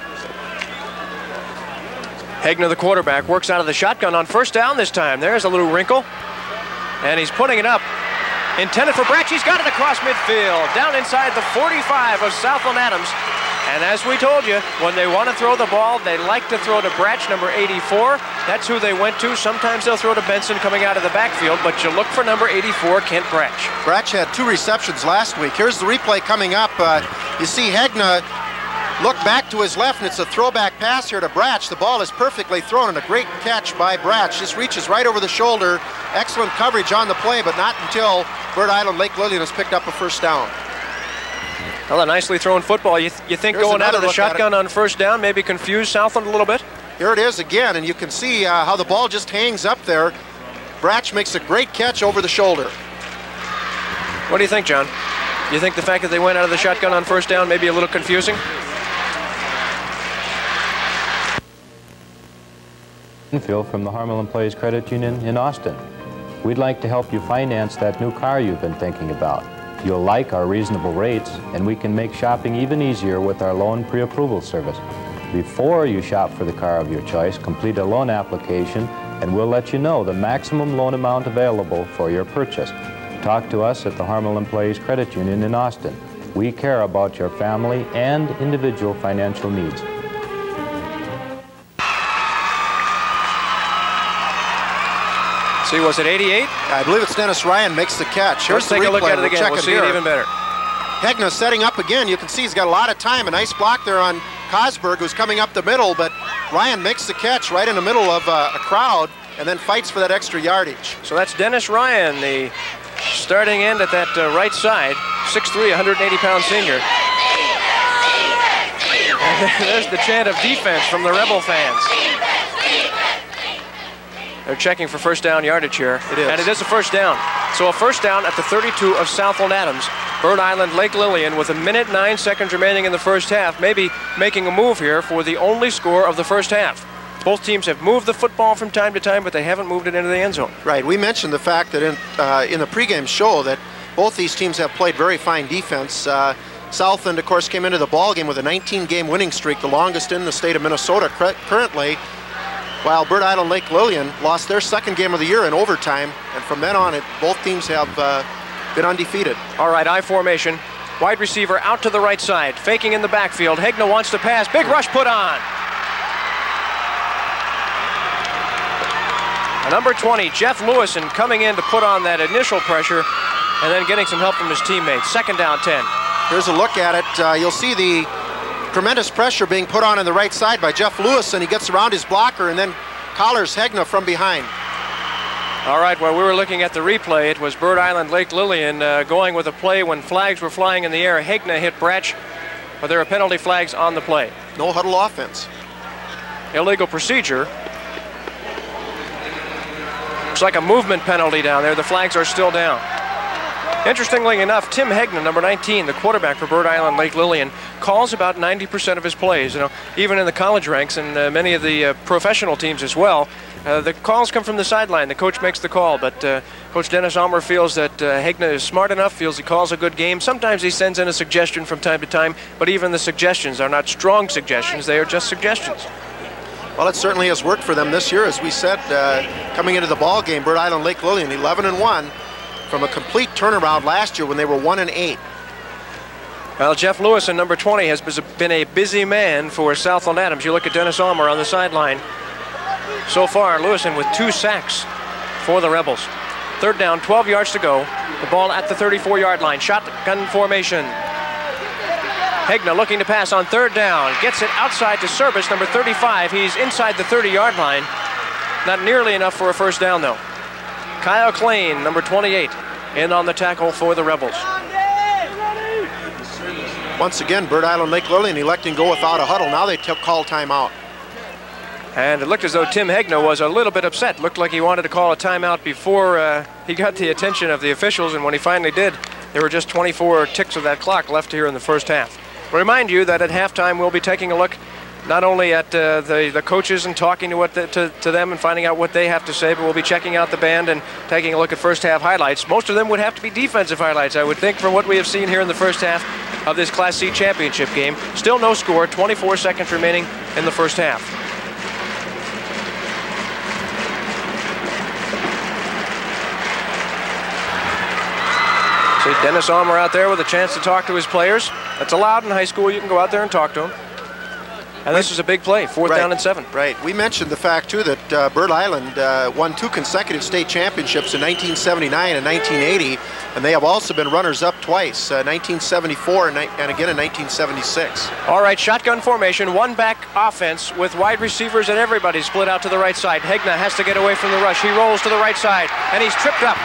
Hegner, the quarterback, works out of the shotgun on first down this time. There's a little wrinkle, and he's putting it up. Intended for Bratch. He's got it across midfield, down inside the 45 of Southland Adams. And as we told you, when they want to throw the ball, they like to throw to Bratch, number 84. That's who they went to. Sometimes they'll throw to Benson coming out of the backfield, but you look for number 84, Kent Bratch. Bratch had 2 receptions last week. Here's the replay coming up. You see Hegna look back to his left, and it's a throwback pass here to Bratch. The ball is perfectly thrown, and a great catch by Bratch. Just reaches right over the shoulder. Excellent coverage on the play, but not until Bird Island Lake Lillian has picked up a first down. Well, a nicely thrown football. You think Here's going out of the look shotgun on first down maybe confuse Southland a little bit? Here it is again, and you can see how the ball just hangs up there. Bratch makes a great catch over the shoulder. What do you think, John? You think the fact that they went out of the shotgun on first down may be a little confusing? From the Harmel Employees Credit Union in Austin. We'd like to help you finance that new car you've been thinking about. You'll like our reasonable rates, and we can make shopping even easier with our loan pre-approval service. Before you shop for the car of your choice, complete a loan application, and we'll let you know the maximum loan amount available for your purchase. Talk to us at the Harmel Employees Credit Union in Austin. We care about your family and individual financial needs. See, was it 88? I believe it's Dennis Ryan makes the catch. Let's take a look at it again. We'll see it even better. Hegna setting up again. You can see he's got a lot of time. A nice block there on Cosberg, who's coming up the middle, but Ryan makes the catch right in the middle of a crowd and then fights for that extra yardage. So that's Dennis Ryan, the starting end at that right side, 6'3", 180-pound senior. And there's the chant of defense from the Rebel fans. They're checking for first down yardage here. It is. And it is a first down. So a first down at the 32 of Southland Adams. Bird Island Lake Lillian with 1:09 remaining in the first half, maybe making a move here for the only score of the first half. Both teams have moved the football from time to time, but they haven't moved it into the end zone. Right. We mentioned the fact that in the pregame show that both these teams have played very fine defense. Southland, of course, came into the ball game with a 19-game winning streak, the longest in the state of Minnesota currently, while Bird Island Lake Lillian lost their second game of the year in overtime, and from then on, both teams have been undefeated. All right, I formation. Wide receiver out to the right side, faking in the backfield. Hegna wants to pass. Big rush put on. Number 20, Jeff Lewison, coming in to put on that initial pressure and then getting some help from his teammates. Second down 10. Here's a look at it. You'll see the tremendous pressure being put on the right side by Jeff Lewis, and he gets around his blocker and then collars Hegna from behind. All right, while we were looking at the replay, it was Bird Island Lake Lillian going with a play when flags were flying in the air. Hegna hit Bratch, but there are penalty flags on the play. No huddle offense. Illegal procedure. Looks like a movement penalty down there. The flags are still down. Interestingly enough, Tim Hegna, number 19, the quarterback for Bird Island Lake Lillian, calls about 90% of his plays. You know, even in the college ranks and many of the professional teams as well, the calls come from the sideline. The coach makes the call, but Coach Dennis Almer feels that Hegna is smart enough, feels he calls a good game. Sometimes he sends in a suggestion from time to time, but even the suggestions are not strong suggestions. They are just suggestions. Well, it certainly has worked for them this year. As we said, coming into the ball game, Bird Island Lake Lillian 11-1 from a complete turnaround last year when they were 1-8. Well, Jeff Lewis, number 20, has been a busy man for Southland Adams. You look at Dennis Almer on the sideline. So far, Lewison with 2 sacks for the Rebels. Third down, 12 yards to go. The ball at the 34-yard line. Shotgun formation. Hegna looking to pass on third down. Gets it outside to Service, number 35. He's inside the 30-yard line. Not nearly enough for a first down, though. Kyle Klein, number 28, in on the tackle for the Rebels. Once again, Bird Island Lake Lillian electing to go without a huddle. Now they call timeout. And it looked as though Tim Hegna was a little bit upset. Looked like he wanted to call a timeout before he got the attention of the officials, and when he finally did, there were just 24 ticks of that clock left here in the first half. Remind you that at halftime we'll be taking a look not only at the coaches and talking to them and finding out what they have to say, but we'll be checking out the band and taking a look at first half highlights. Most of them would have to be defensive highlights, I would think, from what we have seen here in the first half of this Class C championship game. Still no score, 24 seconds remaining in the first half. See Dennis Almer out there with a chance to talk to his players. That's allowed in high school. You can go out there and talk to them. And this is a big play, fourth down and 7. Right. We mentioned the fact, too, that Bird Island won 2 consecutive state championships in 1979 and 1980, and they have also been runners-up twice, 1974 and again in 1976. All right, shotgun formation, one-back offense with wide receivers and everybody split out to the right side. Hegna has to get away from the rush. He rolls to the right side, and he's tripped up.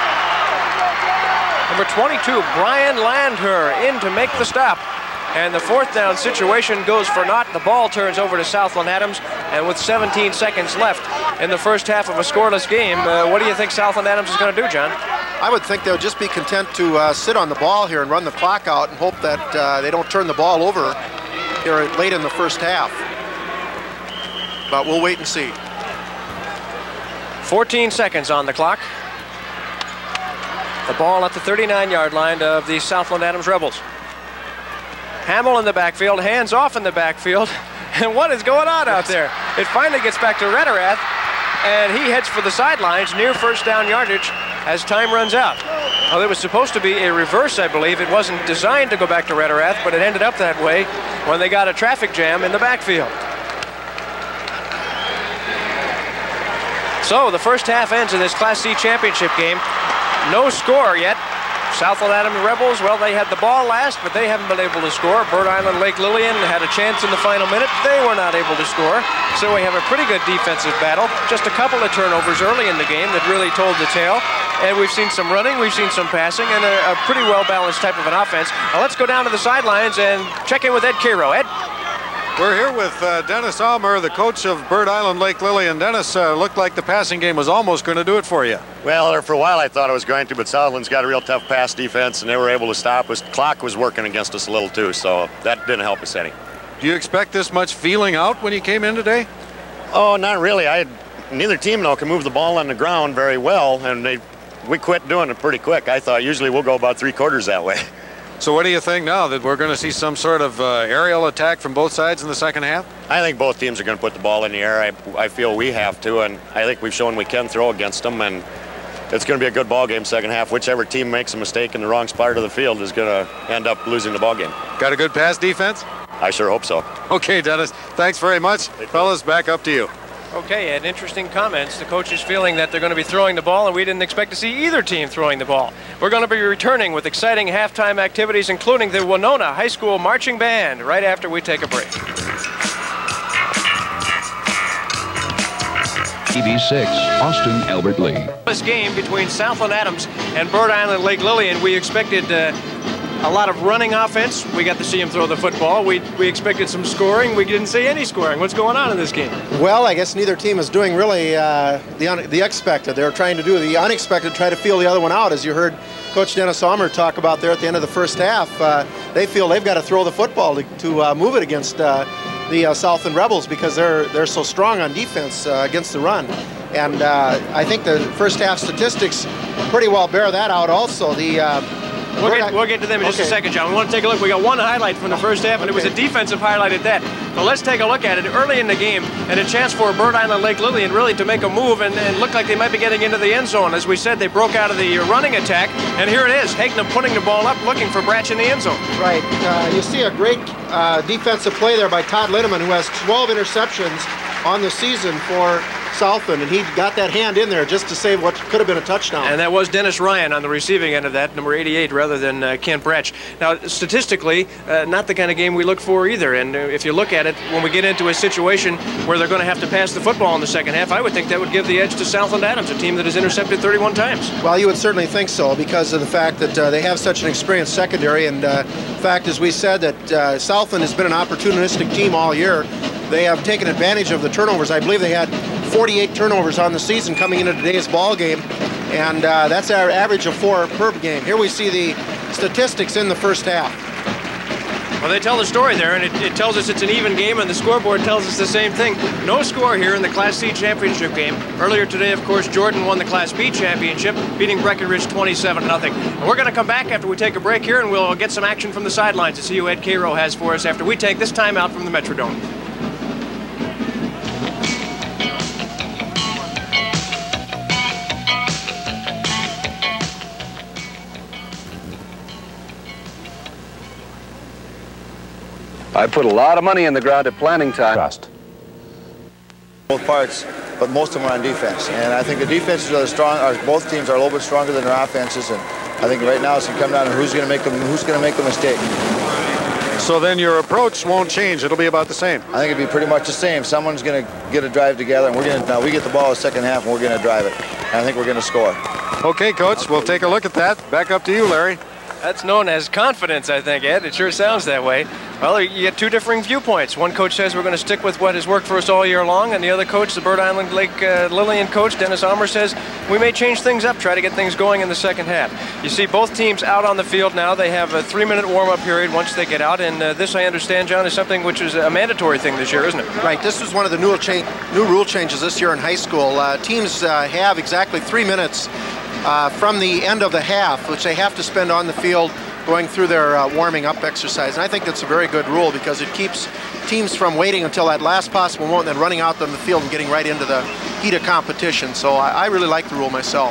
Number 22, Brian Landher, in to make the stop. And the fourth down situation goes for naught. The ball turns over to Southland Adams, and with 17 seconds left in the first half of a scoreless game, what do you think Southland Adams is going to do, John? I would think they'll just be content to sit on the ball here and run the clock out and hope that they don't turn the ball over here late in the first half. But we'll wait and see. 14 seconds on the clock. The ball at the 39-yard line of the Southland Adams Rebels. Hamill in the backfield, hands off in the backfield, and what is going on out there? It finally gets back to Rederath, and he heads for the sidelines near first down yardage as time runs out. Well, it was supposed to be a reverse, I believe. It wasn't designed to go back to Rederath, but it ended up that way when they got a traffic jam in the backfield. So the first half ends in this Class C championship game. No score yet. Southland Adams Rebels, well, they had the ball last, but they haven't been able to score. Bird Island Lake Lillian had a chance in the final minute. They were not able to score. So we have a pretty good defensive battle. Just a couple of turnovers early in the game that really told the tale. And we've seen some running, we've seen some passing, and a pretty well-balanced type of an offense. Now let's go down to the sidelines and check in with Ed Cairo. Ed? We're here with Dennis Almer, the coach of Bird Island Lake Lillian. Dennis, looked like the passing game was almost going to do it for you. Well, for a while I thought it was going to, but Southland's got a real tough pass defense, and they were able to stop us. Clock was working against us a little too, so that didn't help us any. Do you expect this much feeling out when you came in today? Oh, not really. Neither team now can move the ball on the ground very well, and we quit doing it pretty quick. I thought usually we'll go about 3 quarters that way. So what do you think now, that we're going to see some sort of aerial attack from both sides in the second half? I think both teams are going to put the ball in the air. I feel we have to, and I think we've shown we can throw against them, and it's going to be a good ball game second half. Whichever team makes a mistake in the wrong spot of the field is going to end up losing the ball game. Got a good pass defense? I sure hope so. Okay, Dennis. Thanks very much. Fellas, back up to you. Okay, and interesting comments. The coach is feeling that they're going to be throwing the ball, and we didn't expect to see either team throwing the ball. We're going to be returning with exciting halftime activities, including the Winona High School Marching Band, right after we take a break. TV6, Austin Albert Lee. This game between Southland Adams and Bird Island Lake Lillian, we expected a lot of running offense. We got to see him throw the football. We expected some scoring. We didn't see any scoring. What's going on in this game? Well, I guess neither team is doing really the expected. They're trying to do the unexpected, try to feel the other one out. As you heard Coach Dennis Almer talk about there at the end of the first half, they feel they've got to throw the football to move it against the Southland Rebels, because they're so strong on defense against the run. And I think the first half statistics pretty well bear that out also. We'll get to them in just a second, John. We want to take a look. We got one highlight from the first half, and it was a defensive highlight at that. But let's take a look at it early in the game, and a chance for Bird Island Lake Lillian really to make a move and look like they might be getting into the end zone. As we said, they broke out of the running attack, and here it is. Hagenham putting the ball up, looking for Bratch in the end zone. Right. You see a great defensive play there by Todd Linneman, who has 12 interceptions on the season for Southland, and he got that hand in there just to save what could have been a touchdown. And that was Dennis Ryan on the receiving end of that, number 88, rather than Kent Bratch. Now, statistically, not the kind of game we look for either. And if you look at it, when we get into a situation where they're going to have to pass the football in the second half, I would think that would give the edge to Southland Adams, a team that has intercepted 31 times. Well, you would certainly think so, because of the fact that they have such an experienced secondary. And the fact, as we said, that Southland has been an opportunistic team all year. They have taken advantage of the turnovers. I believe they had 48 turnovers on the season coming into today's ball game, and that's our average of 4 per game. Here we see the statistics in the first half. Well, they tell the story there, and it tells us it's an even game, and the scoreboard tells us the same thing. No score here in the Class C championship game. Earlier today, of course, Jordan won the Class B championship, beating Breckenridge 27-0. And we're going to come back after we take a break here, and we'll get some action from the sidelines to see who Ed Cairo has for us after we take this time out from the Metrodome. I put a lot of money in the ground at planning time. Trust. Both parts, but most of them are on defense. And I think the defenses are strong. Both teams are a little bit stronger than their offenses, and I think right now it's going to come down to who's going to make the mistake. So then your approach won't change. It'll be about the same. I think it'll be pretty much the same. Someone's going to get a drive together, and we get the ball in the second half, and we're going to drive it. And I think we're going to score. Okay, Coach, we'll take a look at that. Back up to you, Larry. That's known as confidence, I think, Ed. It sure sounds that way. Well, you get two differing viewpoints. One coach says we're going to stick with what has worked for us all year long, and the other coach, the Bird Island Lake Lillian coach, Dennis Almer, says we may change things up, try to get things going in the second half. You see both teams out on the field now. They have a 3-minute warm-up period once they get out, and this, I understand, John, is something which is a mandatory thing this year, isn't it? Right. This is one of the new rule changes this year in high school. Teams have exactly 3 minutes from the end of the half, which they have to spend on the field going through their warming up exercise. And I think that's a very good rule, because it keeps teams from waiting until that last possible moment and then running out on the field and getting right into the heat of competition. So I really like the rule myself.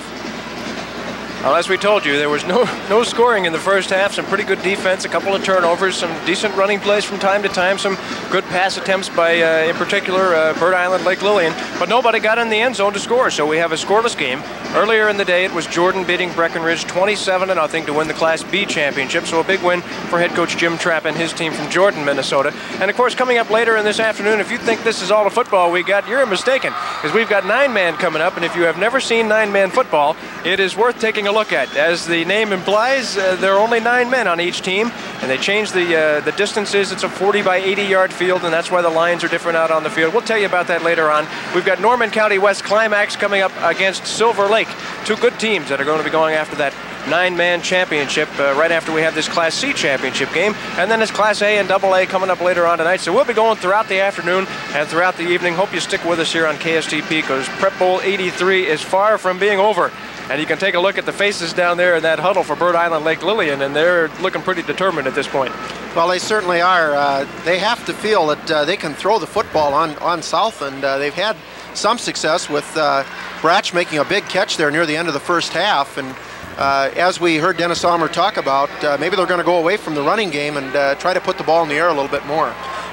Well, as we told you, there was no scoring in the first half. Some pretty good defense, a couple of turnovers, some decent running plays from time to time, some good pass attempts by, in particular, Bird Island Lake Lillian. But nobody got in the end zone to score, so we have a scoreless game. Earlier in the day, it was Jordan beating Breckenridge 27-0 to win the Class B championship, so a big win for head coach Jim Trapp and his team from Jordan, Minnesota. And, of course, coming up later in this afternoon, if you think this is all the football we got, you're mistaken, because we've got 9-man coming up, and if you have never seen 9-man football, it is worth taking a look at. As the name implies, there are only 9 men on each team, and they change the distances. It's a 40 by 80 yard field, and that's why the lines are different out on the field. We'll tell you about that later on. We've got Norman County West Climax coming up against Silver Lake, two good teams that are going to be going after that 9-man championship right after we have this Class C championship game, and then it's Class A and AA coming up later on tonight. So we'll be going throughout the afternoon and throughout the evening. Hope you stick with us here on KSTP, because Prep Bowl 83 is far from being over. And you can take a look at the faces down there in that huddle for Bird Island Lake Lillian, and they're looking pretty determined at this point. Well, they certainly are. They have to feel that they can throw the football on Southland. They've had some success with Bratch making a big catch there near the end of the first half. And as we heard Dennis Almer talk about, maybe they're going to go away from the running game and try to put the ball in the air a little bit more.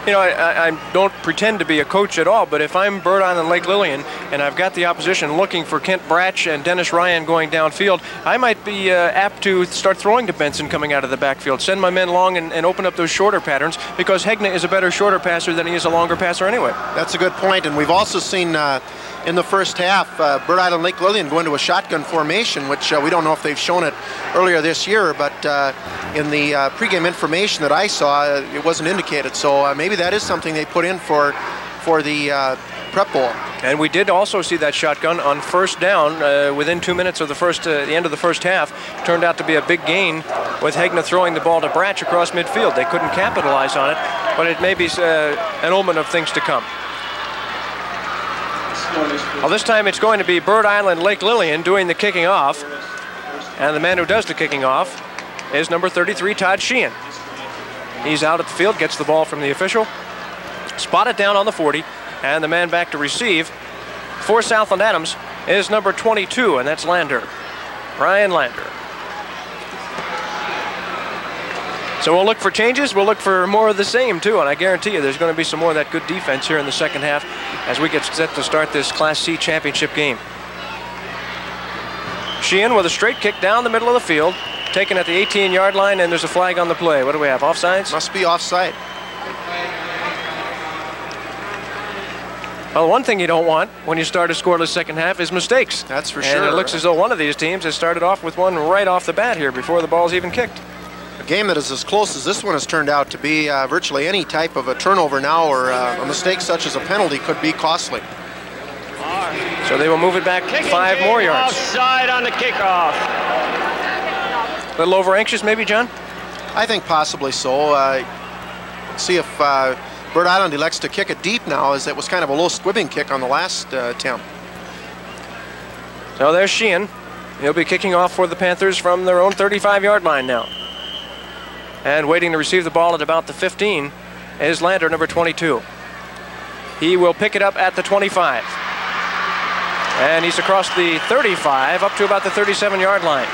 You know, I don't pretend to be a coach at all, but if I'm Bird Island Lake Lillian and I've got the opposition looking for Kent Bratch and Dennis Ryan going downfield, I might be apt to start throwing to Benson coming out of the backfield. Send my men long and open up those shorter patterns, because Hegna is a better shorter passer than he is a longer passer anyway. That's a good point, and we've also seen in the first half, Bird Island Lake Lillian go into a shotgun formation, which we don't know if they've shown it earlier this year, but in the pregame information that I saw, it wasn't indicated. So maybe that is something they put in for the prep bowl. And we did also see that shotgun on first down within 2 minutes of the end of the first half. Turned out to be a big gain with Hegna throwing the ball to Bratch across midfield. They couldn't capitalize on it, but it may be an omen of things to come. Well, this time it's going to be Bird Island Lake Lillian doing the kicking off. And the man who does the kicking off is number 33, Todd Sheehan. He's out at the field, gets the ball from the official, spotted down on the 40, and the man back to receive for Southland Adams is number 22, and that's Lander, Brian Lander. So we'll look for changes. We'll look for more of the same, too, and I guarantee you there's going to be some more of that good defense here in the second half as we get set to start this Class C championship game. Sheehan with a straight kick down the middle of the field, taken at the 18-yard line, and there's a flag on the play. What do we have, offsides? Must be offside. Well, one thing you don't want when you start a scoreless second half is mistakes. That's for sure. And it looks as though one of these teams has started off with one right off the bat here before the ball's even kicked. A game that is as close as this one has turned out to be, virtually any type of a turnover now or a mistake such as a penalty could be costly. So they will move it back 5 more yards. Offside on the kickoff. A little over anxious maybe, John? I think possibly so. See if Bird Island elects to kick it deep now, as it was kind of a low squibbing kick on the last attempt. So there's Sheehan. He'll be kicking off for the Panthers from their own 35-yard line now. And waiting to receive the ball at about the 15 is Lander, number 22. He will pick it up at the 25. And he's across the 35 up to about the 37-yard line.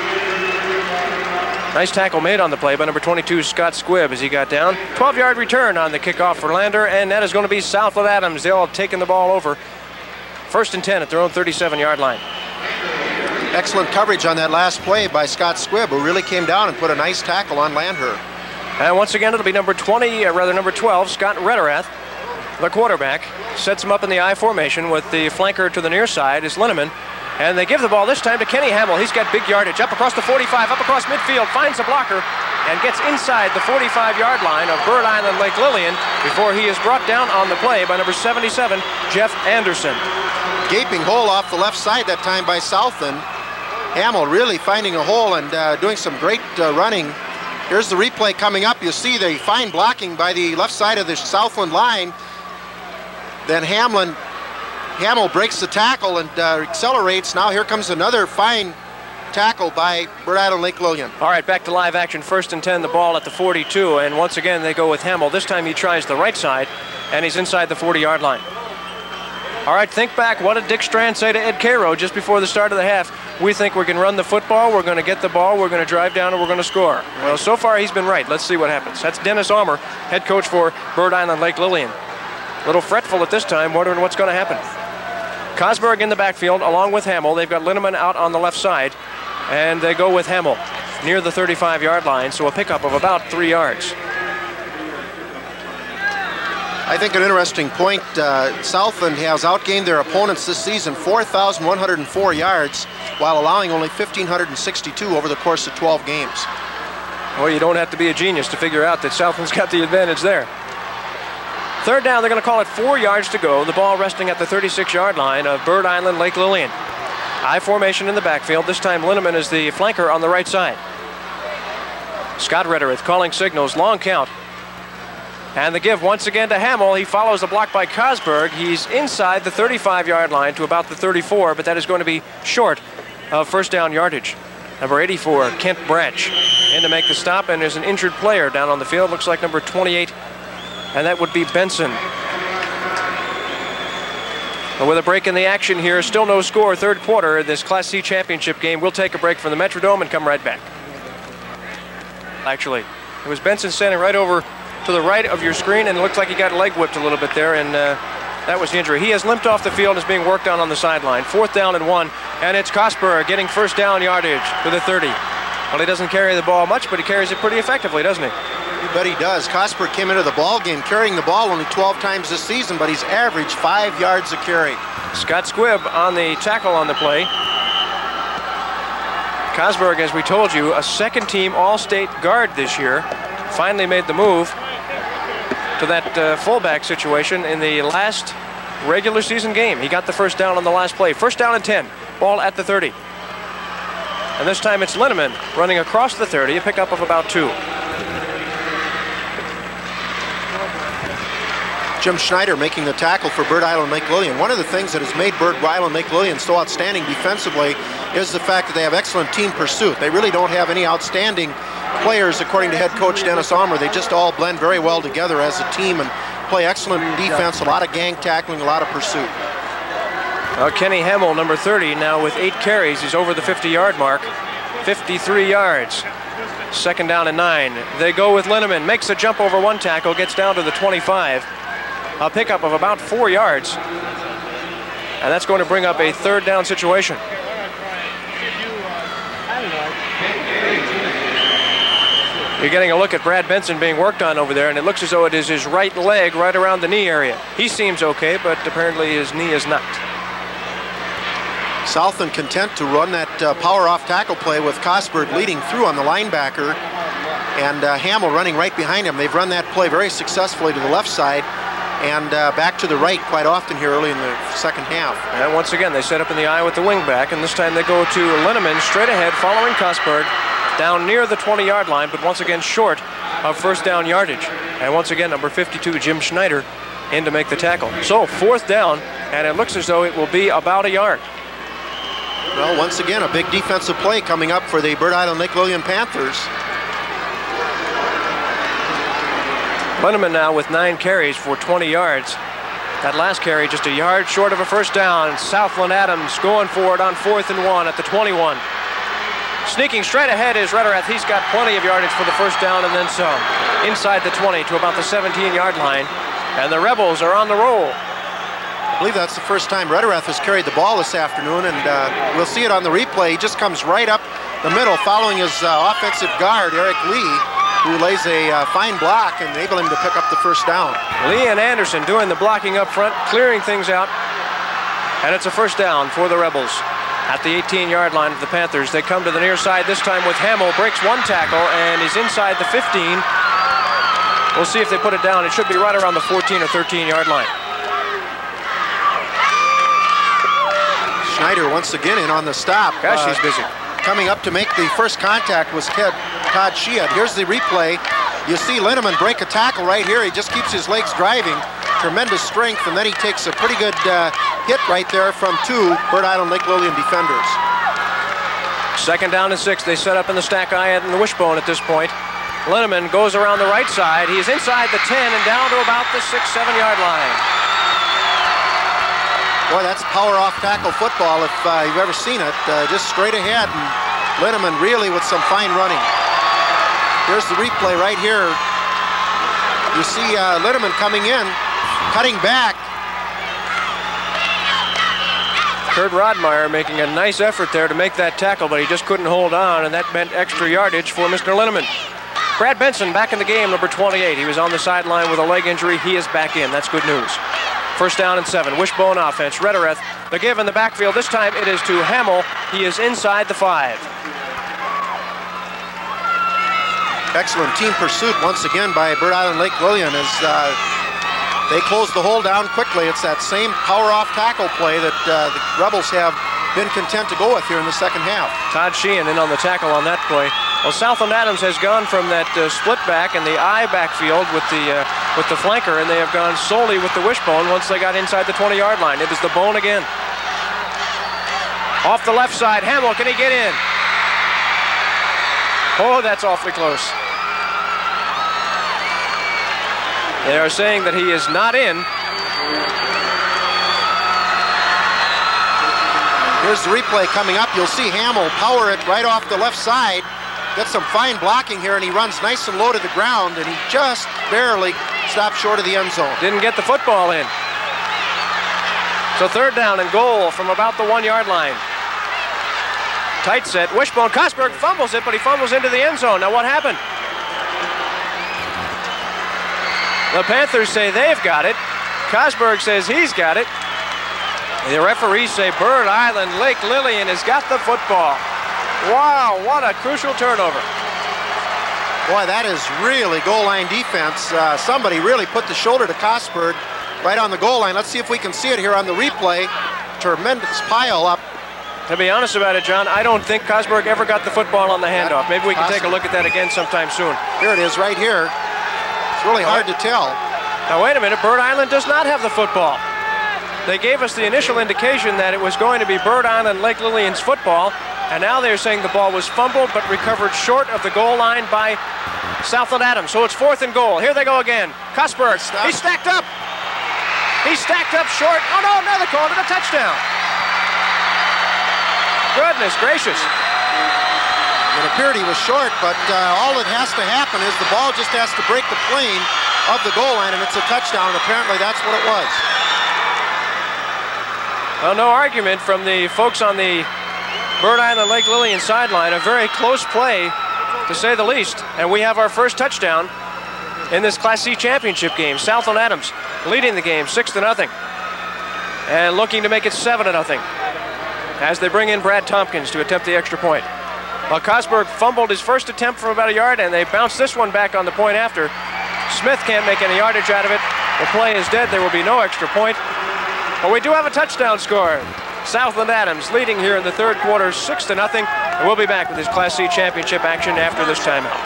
Nice tackle made on the play by number 22, Scott Squibb, as he got down. 12-yard return on the kickoff for Lander, and that is going to be Southland Adams. They'll have taken the ball over. 1st and 10 at their own 37-yard line. Excellent coverage on that last play by Scott Squibb, who really came down and put a nice tackle on Lander. And once again, it'll be number 12, Scott Rederath, the quarterback. Sets him up in the I formation with the flanker to the near side is Linneman. And they give the ball this time to Kenny Hamill. He's got big yardage. Up across the 45, up across midfield, finds a blocker, and gets inside the 45-yard line of Bird Island Lake Lillian before he is brought down on the play by number 77, Jeff Anderson. Gaping hole off the left side that time by Southland. Hamill really finding a hole and doing some great running. Here's the replay coming up. You see the fine blocking by the left side of the Southland line. Then Hamill breaks the tackle and accelerates. Now here comes another fine tackle by Bird Island Lake Lillian. All right, back to live action. 1st and 10, the ball at the 42. And once again, they go with Hamill. This time he tries the right side, and he's inside the 40-yard line. All right, think back. What did Dick Strand say to Ed Cairo just before the start of the half? We think we can run the football, we're going to get the ball, we're going to drive down, and we're going to score. Well, so far he's been right. Let's see what happens. That's Dennis Armour, head coach for Bird Island Lake Lillian. A little fretful at this time, wondering what's going to happen. Cosberg in the backfield along with Hamill. They've got Linneman out on the left side, and they go with Hamill near the 35-yard line, so a pickup of about 3 yards. I think an interesting point, Southland has outgained their opponents this season 4,104 yards while allowing only 1,562 over the course of 12 games. Well, you don't have to be a genius to figure out that Southland's got the advantage there. 3rd down, they're going to call it 4 yards to go. The ball resting at the 36-yard line of Bird Island Lake Lillian. I formation in the backfield. This time Linneman is the flanker on the right side. Scott Rederath calling signals, long count. And the give once again to Hamill. He follows the block by Cosberg. He's inside the 35-yard line to about the 34, but that is going to be short of 1st down yardage. Number 84, Kent Bratch, in to make the stop, and there's an injured player down on the field. Looks like number 28, and that would be Benson. But with a break in the action here, still no score, 3rd quarter in this Class C championship game. We'll take a break from the Metrodome and come right back. Actually, it was Benson standing right over to the right of your screen, and it looks like he got leg whipped a little bit there, and that was the injury. He has limped off the field and is being worked on the sideline. 4th down and 1, and it's Cosper getting first down yardage to the 30. Well, he doesn't carry the ball much, but he carries it pretty effectively, doesn't he? You bet he does. Cosper came into the ball game carrying the ball only 12 times this season, but he's averaged 5 yards a carry. Scott Squibb on the tackle on the play. Cosberg, as we told you, a second-team All-State guard this year, finally made the move to that fullback situation in the last regular season game. He got the first down on the last play. First down and 10, ball at the 30. And this time it's Linneman running across the 30, a pickup of about 2. Jim Schneider making the tackle for Bird Island Lake Lillian. One of the things that has made Bird Island Lake Lillian so outstanding defensively is the fact that they have excellent team pursuit. They really don't have any outstanding players, according to head coach Dennis Almer. They just all blend very well together as a team and play excellent defense, a lot of gang tackling, a lot of pursuit. Kenny Hamill, number 30, now with 8 carries. He's over the 50-yard mark, 53 yards. 2nd down and 9. They go with Linneman, makes a jump over 1 tackle, gets down to the 25. A pickup of about 4 yards. And that's going to bring up a 3rd down situation. You're getting a look at Brad Benson being worked on over there, and it looks as though it is his right leg right around the knee area. He seems okay, but apparently his knee is not. Southland content to run that power off tackle play with Cosberg leading through on the linebacker and Hamill running right behind him. They've run that play very successfully to the left side and back to the right quite often here early in the second half. And once again, they set up in the eye with the wingback, and this time they go to Linneman straight ahead following Cosberg down near the 20-yard line, but once again short of first down yardage. And once again, number 52, Jim Schneider, in to make the tackle. So 4th down, and it looks as though it will be about a yard. Well, once again, a big defensive play coming up for the Bird Island Lake Lillian Panthers. Linneman now with 9 carries for 20 yards. That last carry just a yard short of a first down. Southland Adams going for it on 4th and 1 at the 21. Sneaking straight ahead is Rederath. He's got plenty of yardage for the first down and then some. Inside the 20 to about the 17-yard line. And the Rebels are on the roll. I believe that's the first time Rederath has carried the ball this afternoon, and we'll see it on the replay. He just comes right up the middle following his offensive guard, Eric Lee, who lays a fine block and enable him to pick up the first down. Lee and Anderson doing the blocking up front, clearing things out. And it's a first down for the Rebels. At the 18-yard line of the Panthers, they come to the near side this time with Hamill, breaks 1 tackle, and he's inside the 15. We'll see if they put it down. It should be right around the 14 or 13-yard line. Schneider once again in on the stop. Gosh, he's busy. Coming up to make the first contact was Todd Sheehan. Here's the replay. You see Linneman break a tackle right here. He just keeps his legs driving. Tremendous strength, and then he takes a pretty good hit right there from 2 Bird Island Lake Lillian defenders. 2nd down and 6. They set up in the stack eye and the wishbone at this point. Linneman goes around the right side. He's inside the 10 and down to about the 6-7-yard line. Boy, that's power off tackle football if you've ever seen it. Just straight ahead, and Linneman really with some fine running. Here's the replay right here. You see Linneman coming in, cutting back. Kurt Rodmeyer making a nice effort there to make that tackle, but he just couldn't hold on, and that meant extra yardage for Mr. Linneman. Brad Benson back in the game, number 28. He was on the sideline with a leg injury. He is back in. That's good news. First down and 7. Wishbone offense. Rederath, the give in the backfield. This time it is to Hamill. He is inside the 5. Excellent team pursuit once again by Bird Island Lake Lillian as they close the hole down quickly. It's that same power off tackle play that the Rebels have been content to go with here in the second half. Todd Sheehan in on the tackle on that play. Well, Southland Adams has gone from that split back and the I backfield with the flanker, and they have gone solely with the wishbone once they got inside the 20-yard line. It was the bone again. Off the left side, Hamill, can he get in? Oh, that's awfully close. They are saying that he is not in. Here's the replay coming up. You'll see Hamill power it right off the left side. gets some fine blocking here, and he runs nice and low to the ground, and he just barely stopped short of the end zone. Didn't get the football in. So third down and goal from about the 1-yard line. Tight set, wishbone. Cosberg fumbles it, but he fumbles into the end zone. Now what happened? The Panthers say they've got it. Cosberg says he's got it. The referees say Bird Island Lake Lillian has got the football. Wow, what a crucial turnover. Boy, that is really goal line defense. Somebody really put the shoulder to Cosberg right on the goal line. Let's see if we can see it here on the replay. Tremendous pile up. To be honest about it, John, I don't think Cosberg ever got the football on the handoff. Maybe we can take a look at that again sometime soon. Here it is right here. It's really hard to tell. Now wait a minute, Bird Island does not have the football. They gave us the initial indication that it was going to be Bird Island Lake Lillian's football, and now they're saying the ball was fumbled but recovered short of the goal line by Southland Adams. So it's 4th and goal. Here they go again. Cosberg, he's stacked up. He's stacked up short. Oh no, another call to the touchdown. Goodness gracious. It appeared he was short, but all that has to happen is the ball just has to break the plane of the goal line, and it's a touchdown, and apparently that's what it was. Well, no argument from the folks on the Bird Island Lake Lillian sideline. A very close play, to say the least, and we have our first touchdown in this Class C championship game. Southland Adams leading the game 6-0, and looking to make it 7-0 as they bring in Brad Tompkins to attempt the extra point. Well, Cosberg fumbled his first attempt from about a yard, and they bounced this one back on the point after. Smith can't make any yardage out of it. The play is dead. There will be no extra point. But we do have a touchdown score. Southland Adams leading here in the third quarter 6-0, and we'll be back with this Class C championship action after this timeout.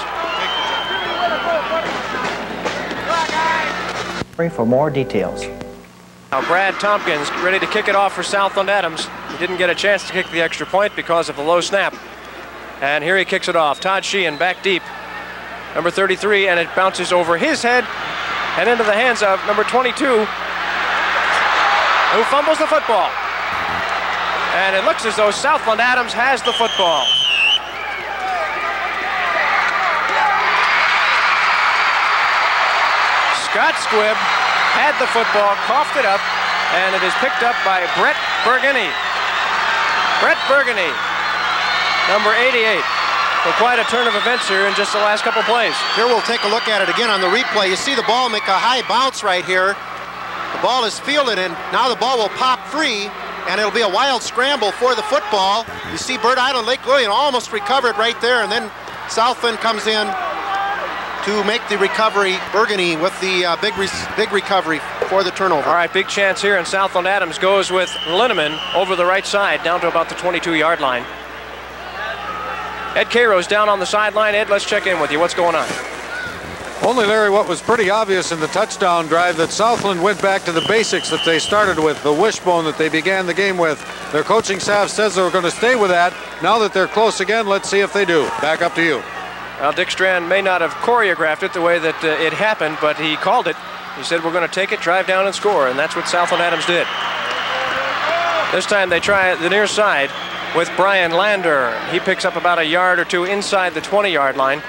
For more details. Now Brad Tompkins ready to kick it off for Southland Adams. He didn't get a chance to kick the extra point because of the low snap. And here he kicks it off. Todd Sheehan back deep. Number 33, and it bounces over his head and into the hands of number 22, who fumbles the football. And it looks as though Southland Adams has the football. Scott Squibb had the football, coughed it up, and it is picked up by Brett Burgany. Brett Burgany, number 88. So quite a turn of events here in just the last couple plays. Here we'll take a look at it again on the replay. You see the ball make a high bounce right here. The ball is fielded, and now the ball will pop free, and it'll be a wild scramble for the football. You see Bird Island Lake Lillian almost recovered right there, and then Southland comes in to make the recovery. Burgany with the big recovery for the turnover. All right, big chance here, and Southland Adams goes with Linneman over the right side down to about the 22-yard line. Ed Cairo's down on the sideline. Ed, let's check in with you. What's going on? Only, Larry, what was pretty obvious in the touchdown drive that Southland went back to the basics that they started with, the wishbone that they began the game with. Their coaching staff says they were going to stay with that. Now that they're close again, let's see if they do. Back up to you. Well, Dick Strand may not have choreographed it the way that it happened, but he called it. He said, we're going to take it, drive down, and score, and that's what Southland Adams did. This time they try the near side with Brian Lander. He picks up about a yard or two inside the 20-yard line.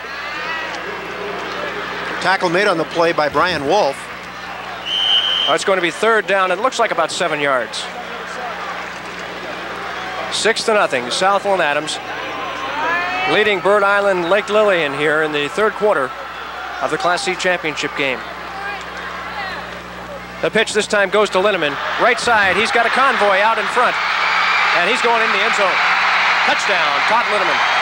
Tackle made on the play by Brian Wolf. It's going to be third down. It looks like about 7 yards. 6-0, Southland Adams leading Bird Island Lake Lillian here in the third quarter of the Class C championship game. The pitch this time goes to Linneman. Right side, he's got a convoy out in front, and he's going in the end zone. Touchdown, Todd Linneman.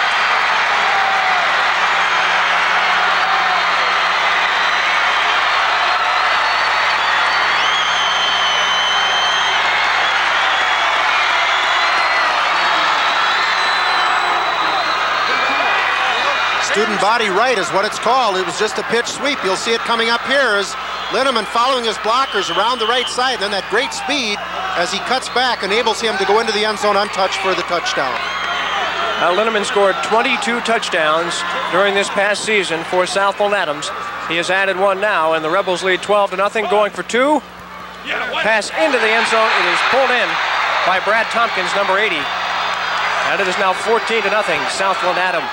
Student body right is what it's called. It was just a pitch sweep. You'll see it coming up here as Linneman following his blockers around the right side. Then that great speed as he cuts back enables him to go into the end zone untouched for the touchdown. Linneman scored 22 touchdowns during this past season for Southland Adams. He has added one now, and the Rebels lead 12-0, going for two. Pass into the end zone. It is pulled in by Brad Tompkins, number 80. And it is now 14-0, Southland Adams.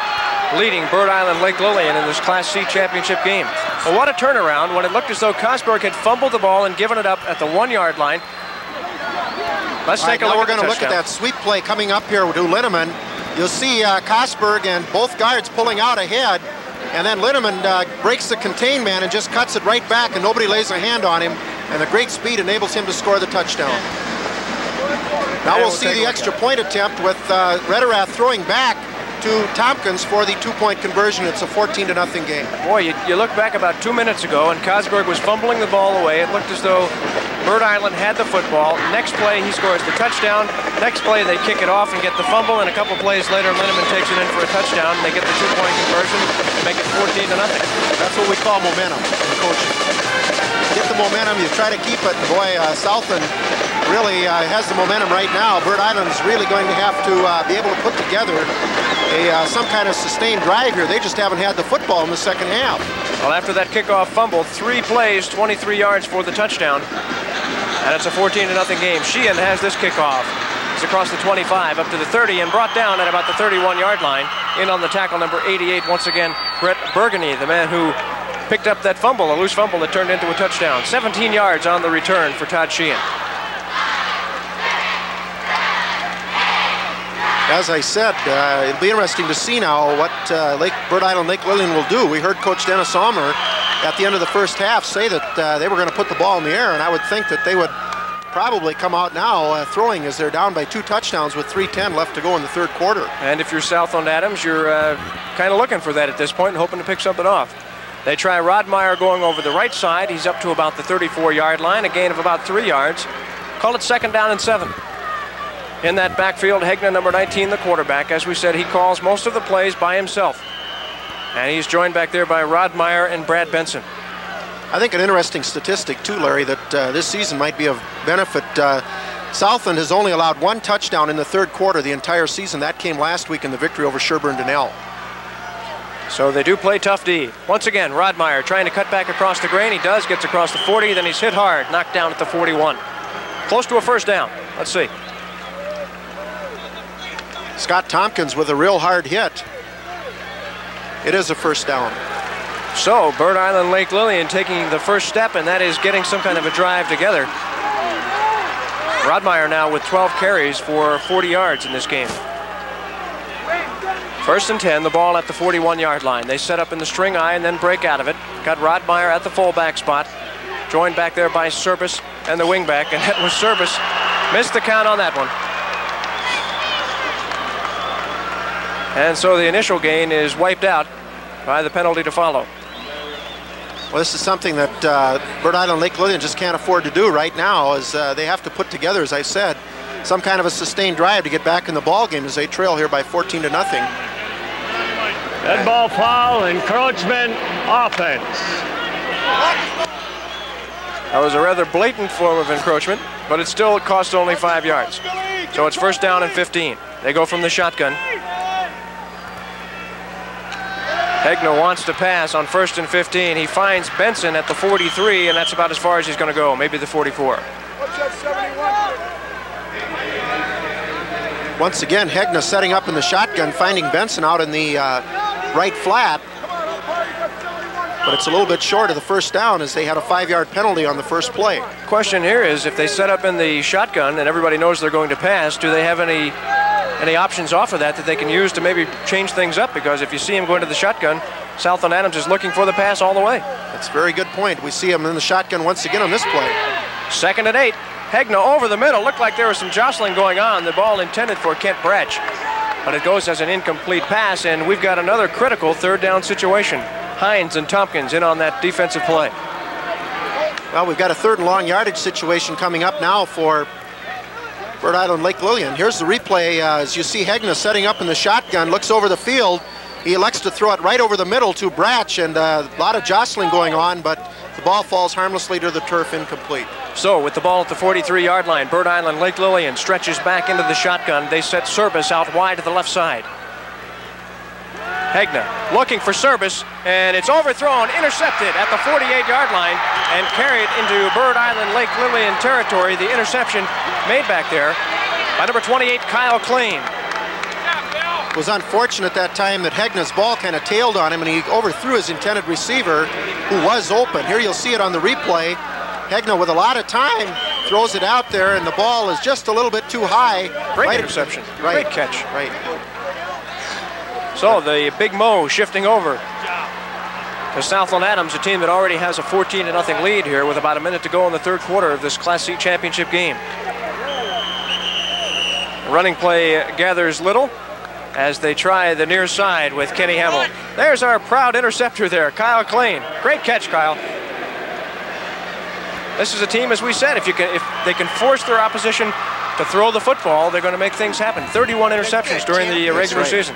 leading Bird Island Lake Lillian in this Class C championship game. Well, what a turnaround when it looked as though Cosberg had fumbled the ball and given it up at the 1-yard line. Let's take a look. We're going to look at that sweep play coming up here to Linneman. You'll see Cosberg and both guards pulling out ahead, and then Linneman breaks the contain man and just cuts it right back, and nobody lays a hand on him, and the great speed enables him to score the touchdown. Now we'll see the extra point attempt with Rederath throwing back to Tompkins for the 2-point conversion. It's a 14-0 game. Boy, you look back about 2 minutes ago, and Cosberg was fumbling the ball away. It looked as though Bird Island had the football. Next play, he scores the touchdown. Next play, they kick it off and get the fumble, and a couple plays later, Linneman takes it in for a touchdown, and they get the 2-point conversion and make it 14-0. That's what we call momentum in coaching. Get the momentum, you try to keep it. Boy, Southland really has the momentum right now. Bird Island's really going to have to be able to put together some kind of sustained drive here. They just haven't had the football in the second half. Well, after that kickoff fumble, 3 plays, 23 yards for the touchdown. And it's a 14-0 game. Sheehan has this kickoff. It's across the 25 up to the 30 and brought down at about the 31-yard line. In on the tackle, number 88, once again, Brett Burgany, the man who picked up that fumble, a loose fumble that turned into a touchdown. 17 yards on the return for Todd Sheehan. As I said, it'll be interesting to see now what Bird Island Lake Lillian will do. We heard Coach Dennis Almer at the end of the first half say that they were going to put the ball in the air, and I would think that they would probably come out now throwing as they're down by 2 touchdowns with 3:10 left to go in the third quarter. And if you're Southland Adams, you're kind of looking for that at this point and hoping to pick something off. They try Rodmeyer going over the right side. He's up to about the 34-yard line, a gain of about 3 yards. Call it 2nd down and 7. In that backfield, Hegna, number 19, the quarterback. As we said, he calls most of the plays by himself. And he's joined back there by Rodmeyer and Brad Benson. I think an interesting statistic, too, Larry, that this season might be of benefit. Southland has only allowed 1 touchdown in the third quarter the entire season. That came last week in the victory over Sherburne-Donnell. So they do play tough D. Once again, Rodmeyer trying to cut back across the grain. He does, gets across the 40, then he's hit hard, knocked down at the 41. Close to a first down. Let's see. Scott Tompkins with a real hard hit. It is a first down. So Bird Island Lake Lillian taking the first step, and that is getting some kind of a drive together. Rodmeyer now with 12 carries for 40 yards in this game. 1st and 10, the ball at the 41-yard line. They set up in the string eye and then break out of it. Got Rodmeyer at the fullback spot, joined back there by Service and the wingback, and that was Service. Missed the count on that one. And so the initial gain is wiped out by the penalty to follow. Well, this is something that Bird Island Lake Lillian just can't afford to do right now, as they have to put together, as I said, some kind of a sustained drive to get back in the ball game as they trail here by 14-0. Dead ball foul, encroachment, offense. That was a rather blatant form of encroachment, but it still cost only 5 yards. So it's 1st down and 15. They go from the shotgun. Hegna wants to pass on 1st and 15. He finds Benson at the 43, and that's about as far as he's going to go, maybe the 44. Once again, Hegna setting up in the shotgun, finding Benson out in the right flat. But it's a little bit short of the first down as they had a 5-yard penalty on the first play. Question here is, if they set up in the shotgun and everybody knows they're going to pass, do they have any options off of that they can use to maybe change things up? Because if you see him going to the shotgun, Southland Adams is looking for the pass all the way. That's a very good point. We see him in the shotgun once again on this play. 2nd and 8. Hegna over the middle. Looked like there was some jostling going on. The ball intended for Kent Bratch, but it goes as an incomplete pass, and we've got another critical 3rd down situation. Hines and Tompkins in on that defensive play. Well, we've got a 3rd and long yardage situation coming up now for Bird Island Lake Lillian. Here's the replay as you see Hegna setting up in the shotgun, looks over the field. He elects to throw it right over the middle to Bratch, and a lot of jostling going on, but the ball falls harmlessly to the turf, incomplete. So with the ball at the 43-yard line, Bird Island Lake Lillian stretches back into the shotgun. They set Service out wide to the left side. Hegna looking for Service, and it's overthrown, intercepted at the 48-yard line, and carried into Bird Island Lake Lillian territory. The interception made back there by number 28, Kyle Klein. was unfortunate that time that Hegna's ball kind of tailed on him and he overthrew his intended receiver who was open. Here you'll see it on the replay. Hegna with a lot of time throws it out there and the ball is just a little bit too high. Great interception. Right. Great catch. Right. So the Big Mo shifting over to Southland Adams, a team that already has a 14-0 lead here with about a minute to go in the third quarter of this Class C championship game. The running play gathers little as they try the near side with Kenny Hamill. There's our proud interceptor there, Kyle Klein. Great catch, Kyle. This is a team, as we said, if they can force their opposition to throw the football, they're going to make things happen. 31 interceptions during the regular season.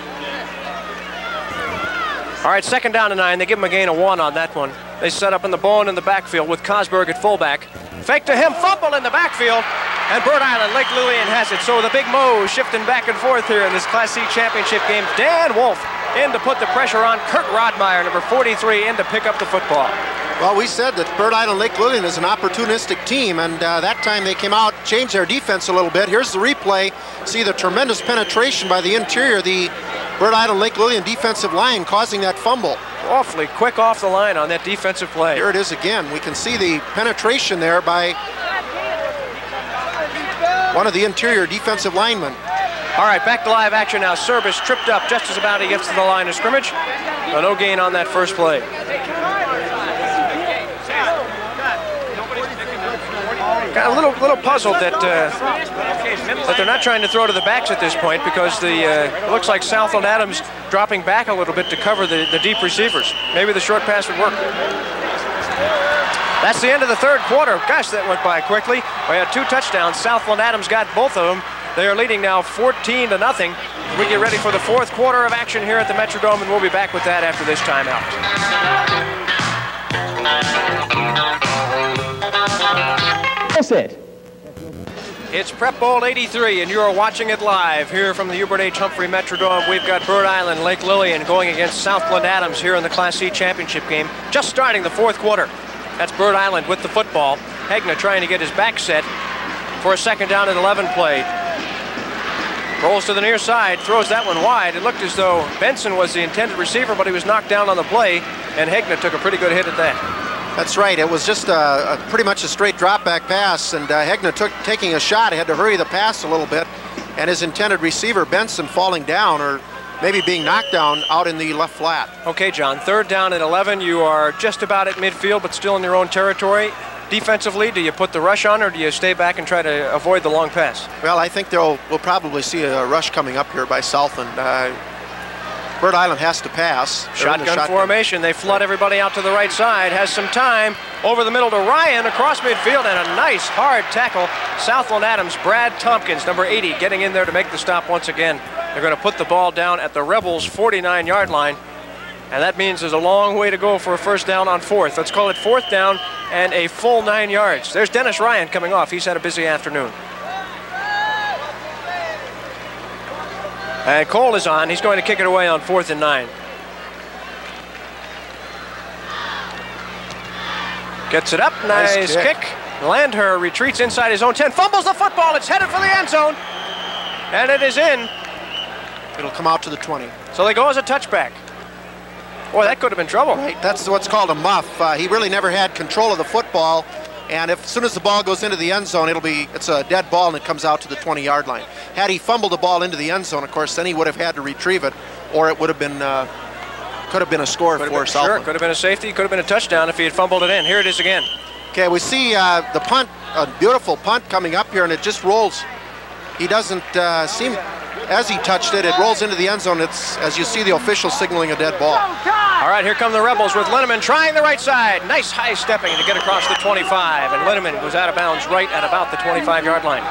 All right, 2nd down and 9. They give him a gain of 1 on that one. They set up in the bone in the backfield with Cosberg at fullback. Fake to him, fumble in the backfield, and Bird Island, Lake Lillian has it. So the Big Mo shifting back and forth here in this Class C championship game. Dan Wolf in to put the pressure on. Kurt Rodmeyer, number 43, in to pick up the football. Well, we said that Bird Island Lake Lillian is an opportunistic team, and that time they came out, changed their defense a little bit. Here's the replay. See the tremendous penetration by the interior, the Bird Island Lake Lillian defensive line causing that fumble. Awfully quick off the line on that defensive play. Here it is again. We can see the penetration there by one of the interior defensive linemen. All right, back to live action now. Service tripped up just as about he gets to the line of scrimmage. No gain on that first play. Got a little puzzled that they're not trying to throw to the backs at this point because it looks like Southland Adams dropping back a little bit to cover the deep receivers. Maybe the short pass would work. That's the end of the third quarter. Gosh, that went by quickly. We had 2 touchdowns. Southland Adams got both of them. They are leading now 14-0. We get ready for the fourth quarter of action here at the Metrodome, and we'll be back with that after this timeout. That's it. It's Prep Bowl 83, and you are watching it live here from the Hubert H. Humphrey Metrodome. We've got Bird Island, Lake Lillian going against Southland Adams here in the Class C championship game. Just starting the fourth quarter. That's Bird Island with the football. Hegna trying to get his back set for a 2nd down and 11 play. Rolls to the near side, throws that one wide. It looked as though Benson was the intended receiver, but he was knocked down on the play, and Hegna took a pretty good hit at that. That's right. It was just pretty much a straight drop back pass, and Hegna taking a shot. He had to hurry the pass a little bit, and his intended receiver, Benson, falling down or maybe being knocked down out in the left flat. Okay, John, 3rd down and 11. You are just about at midfield, but still in your own territory. Defensively, do you put the rush on, or do you stay back and try to avoid the long pass? Well, I think we'll probably see a rush coming up here by Southland. Bird Island has to pass. Shotgun formation. They flood everybody out to the right side. Has some time. Over the middle to Ryan across midfield, and a nice hard tackle. Southland Adams, Brad Tompkins, number 80, getting in there to make the stop once again. They're going to put the ball down at the Rebels' 49-yard line. And that means there's a long way to go for a 1st down on 4th. Let's call it 4th down and a full 9 yards. There's Dennis Ryan coming off. He's had a busy afternoon. And Cole is on. He's going to kick it away on 4th and 9. Gets it up. Nice kick. Landher retreats inside his own 10. Fumbles the football. It's headed for the end zone. And it is in. It'll come out to the 20. So they go as a touchback. Boy, that could have been trouble. Right. That's what's called a muff. He really never had control of the football. And as soon as the ball goes into the end zone, it's a dead ball and it comes out to the 20-yard line. Had he fumbled the ball into the end zone, of course, then he would have had to retrieve it, or it would have been could have been a score for Southland. Sure, could have been a safety, could have been a touchdown if he had fumbled it in. Here it is again. Okay, we see the punt, a beautiful punt coming up here, and it just rolls. He doesn't seem, as he touched it, it rolls into the end zone. It's, as you see, the official signaling a dead ball. All right, here come the Rebels with Linneman trying the right side. Nice high stepping to get across the 25, and Linneman goes out of bounds right at about the 25-yard line.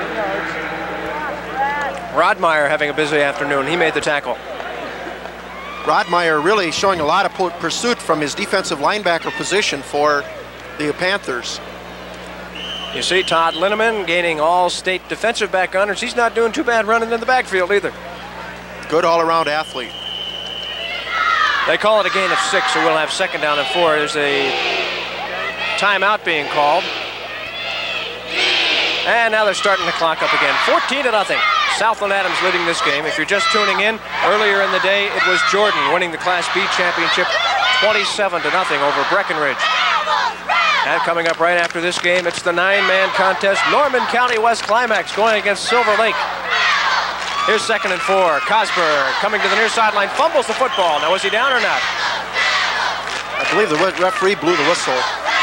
Rodmeyer having a busy afternoon. He made the tackle. Rodmeyer really showing a lot of pursuit from his defensive linebacker position for the Panthers. You see Todd Linneman gaining all-state defensive back honors. He's not doing too bad running in the backfield either. Good all-around athlete. They call it a gain of 6, so we'll have 2nd down and 4. There's a timeout being called. And now they're starting the clock up again. 14-0. Southland Adams leading this game. If you're just tuning in, earlier in the day, it was Jordan winning the Class B championship 27-0 over Breckenridge. And coming up right after this game, it's the 9-man contest. Norman County West Climax going against Silver Lake. Here's 2nd and 4. Cosberg coming to the near sideline, fumbles the football. Now, was he down or not? I believe the referee blew the whistle.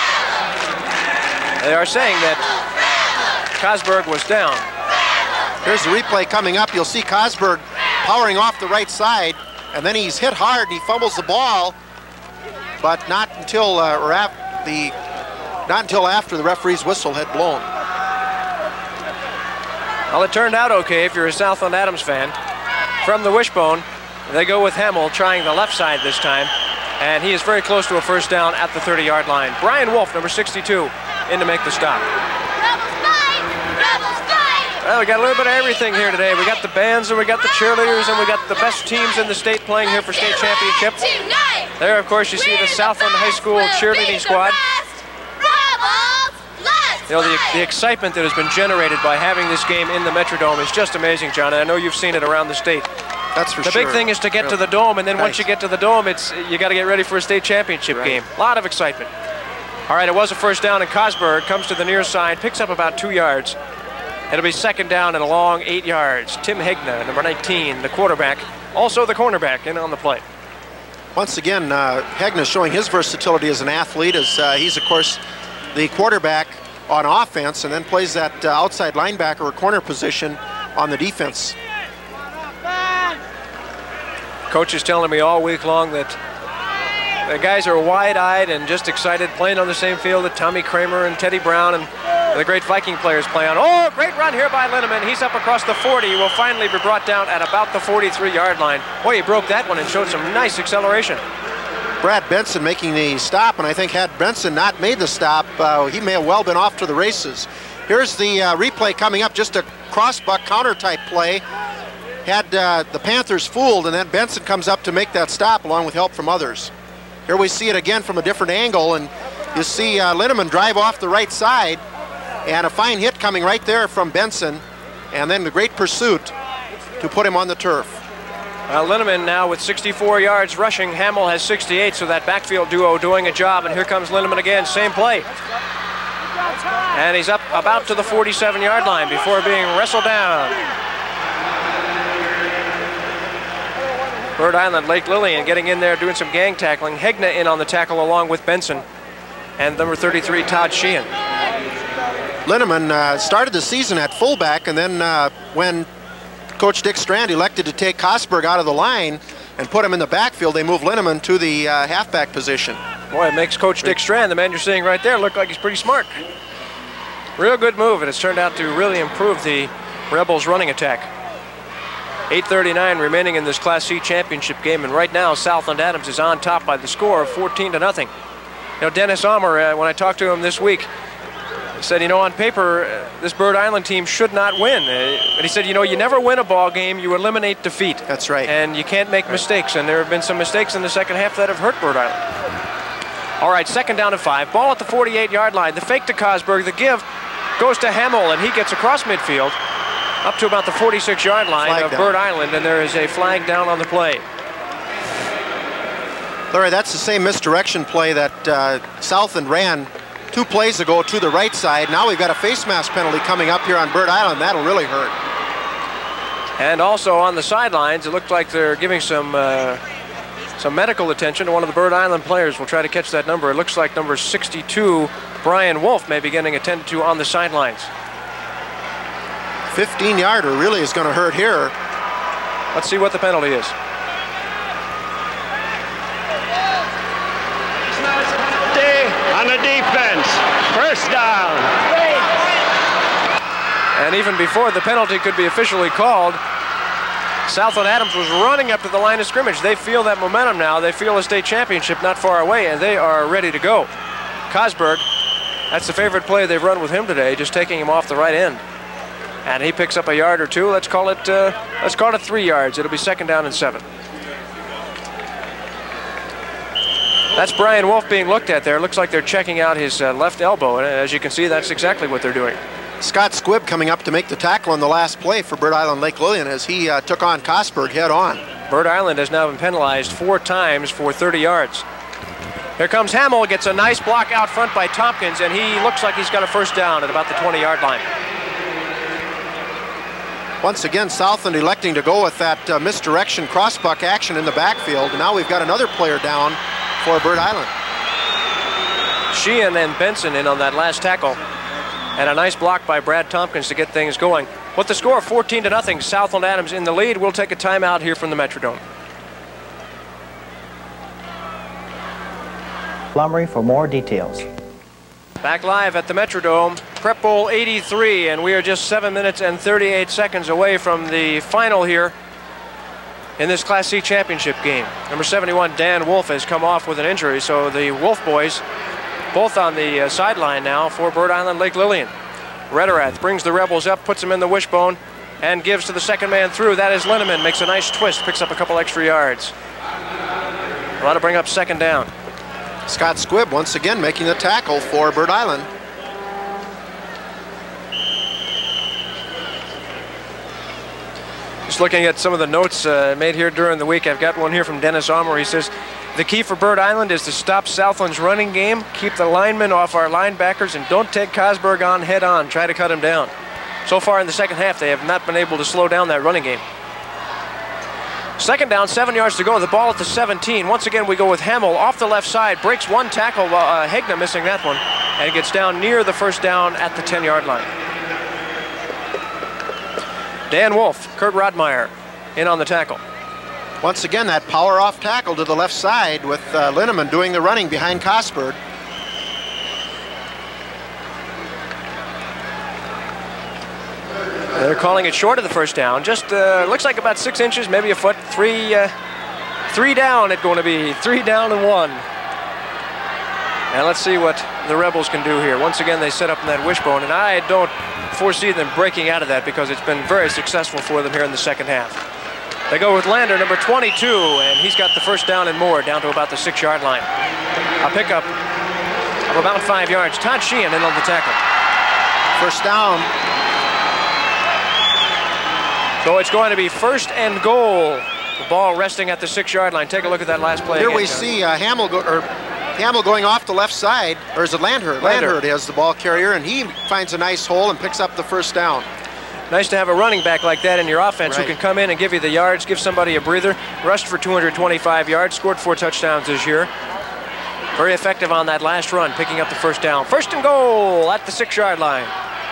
They are saying that Cosberg was down. Here's the replay coming up. You'll see Cosberg powering off the right side, and then he's hit hard and he fumbles the ball, but not until after the referee's whistle had blown. Well, it turned out okay if you're a Southland Adams fan. From the wishbone, they go with Hamill trying the left side this time, and he is very close to a first down at the 30-yard line. Brian Wolf, number 62, in to make the stop. Well, we got a little bit of everything here today. We got the bands and we got the cheerleaders and we got the best teams in the state playing here for state championship. There, of course, you see the Southland High School cheerleading squad. You know, the excitement that has been generated by having this game in the Metrodome is just amazing, John. And I know you've seen it around the state. That's for sure. The big thing is to get to the dome, and then once you get to the dome, you got to get ready for a state championship game. A lot of excitement. All right, it was a first down, and Cosberg comes to the near side, picks up about 2 yards. It'll be 2nd down and a long 8 yards. Tim Hegna, number 19, the quarterback, also the cornerback, in on the play. Once again, Hegna showing his versatility as an athlete, as he's, of course, the quarterback on offense and then plays that outside linebacker or corner position on the defense. Coach is telling me all week long that the guys are wide-eyed and just excited playing on the same field that Tommy Kramer and Teddy Brown and the great Viking players play on. Oh, great run here by Linneman. He's up across the 40. He will finally be brought down at about the 43-yard line. Boy, he broke that one and showed some nice acceleration. Brad Benson making the stop, and I think had Benson not made the stop, he may have well been off to the races. Here's the replay coming up, just a cross-buck counter-type play. Had the Panthers fooled, and then Benson comes up to make that stop along with help from others. Here we see it again from a different angle, and you see Linneman drive off the right side, and a fine hit coming right there from Benson, and then the great pursuit to put him on the turf. Linneman now with 64 yards rushing. Hamill has 68, so that backfield duo doing a job. And here comes Linneman again, same play. And he's up about to the 47-yard line before being wrestled down. Bird Island, Lake Lillian getting in there, doing some gang tackling. Hegna in on the tackle along with Benson. And number 33, Todd Sheehan. Linneman started the season at fullback, and then when Coach Dick Strand elected to take Cosberg out of the line and put him in the backfield, they moved Linneman to the halfback position. Boy, it makes Coach Dick Strand, the man you're seeing right there, look like he's pretty smart. Real good move, and it's turned out to really improve the Rebels' running attack. 8:39 remaining in this Class C championship game, and right now Southland Adams is on top by the score of 14-0. You know, Dennis Almer, when I talked to him this week, said, you know, on paper, this Bird Island team should not win. But he said, you know, you never win a ball game, you eliminate defeat. That's right. And you can't make mistakes, and there have been some mistakes in the second half that have hurt Bird Island. All right, 2nd down and 5. Ball at the 48-yard line. The fake to Cosberg. The give goes to Hamill, and he gets across midfield up to about the 46-yard line of Bird Island, and there is a flag down on the play. Larry, that's the same misdirection play that Southland ran 2 plays ago to the right side. Now we've got a face mask penalty coming up here on Bird Island. That'll really hurt. And also on the sidelines, it looked like they're giving some medical attention to one of the Bird Island players. We'll try to catch that number. It looks like number 62, Brian Wolf, may be getting attended to on the sidelines. 15-yarder really is going to hurt here. Let's see what the penalty is. On the defense, first down. And even before the penalty could be officially called, Southland Adams was running up to the line of scrimmage. They feel that momentum now. They feel a state championship not far away, and they are ready to go. Cosberg, that's the favorite play they've run with him today, just taking him off the right end. And he picks up a yard or two. Let's call it 3 yards. It'll be 2nd down and 7. That's Brian Wolf being looked at there. Looks like they're checking out his left elbow. And as you can see, that's exactly what they're doing. Scott Squibb coming up to make the tackle on the last play for Bird Island Lake Lillian as he took on Cosberg head on. Bird Island has now been penalized 4 times for 30 yards. Here comes Hamill, gets a nice block out front by Tompkins, and he looks like he's got a first down at about the 20-yard line. Once again, Southland electing to go with that misdirection crossbuck action in the backfield. And now we've got another player down for Bird Island. Sheehan and Benson in on that last tackle. And a nice block by Brad Tompkins to get things going. With the score 14-0, Southland Adams in the lead. We'll take a timeout here from the Metrodome. Lumry for more details. Back live at the Metrodome, Prep Bowl 83, and we are just 7 minutes and 38 seconds away from the final here in this Class C championship game. Number 71, Dan Wolf, has come off with an injury, so the Wolf boys both on the sideline now for Bird Island Lake Lillian. Rederath brings the Rebels up, puts them in the wishbone, and gives to the second man through. That is Linneman, makes a nice twist, picks up a couple extra yards. That'll bring up second down. Scott Squibb once again making the tackle for Bird Island. Just looking at some of the notes made here during the week, I've got one here from Dennis Almer. He says, the key for Bird Island is to stop Southland's running game, keep the linemen off our linebackers, and don't take Cosberg on head on. Try to cut him down. So far in the second half, they have not been able to slow down that running game. Second down, 7 yards to go. The ball at the 17. Once again, we go with Hamill off the left side. Breaks one tackle, Hegna missing that one, and gets down near the first down at the 10-yard line. Dan Wolf, Kurt Rodmeyer in on the tackle. Once again, that power off tackle to the left side with Linneman doing the running behind Cosberg. They're calling it short of the first down. Just looks like about 6 inches, maybe a foot. Three down it's going to be. 3 down and 1. And let's see what the Rebels can do here. Once again, they set up in that wishbone, and I don't foresee them breaking out of that because it's been very successful for them here in the second half. They go with Lander, number 22, and he's got the first down and more, down to about the 6-yard line. A pickup of about 5 yards. Todd Sheehan in on the tackle. First down. So it's going to be first and goal. The ball resting at the 6-yard line. Take a look at that last play. Here again, we see Hamill going off the left side, or is it Landhurt? Landhurt has the ball carrier, and he finds a nice hole and picks up the first down. Nice to have a running back like that in your offense who can come in and give you the yards, give somebody a breather. Rushed for 225 yards, scored 4 touchdowns this year. Very effective on that last run, picking up the first down. First and goal at the 6-yard line.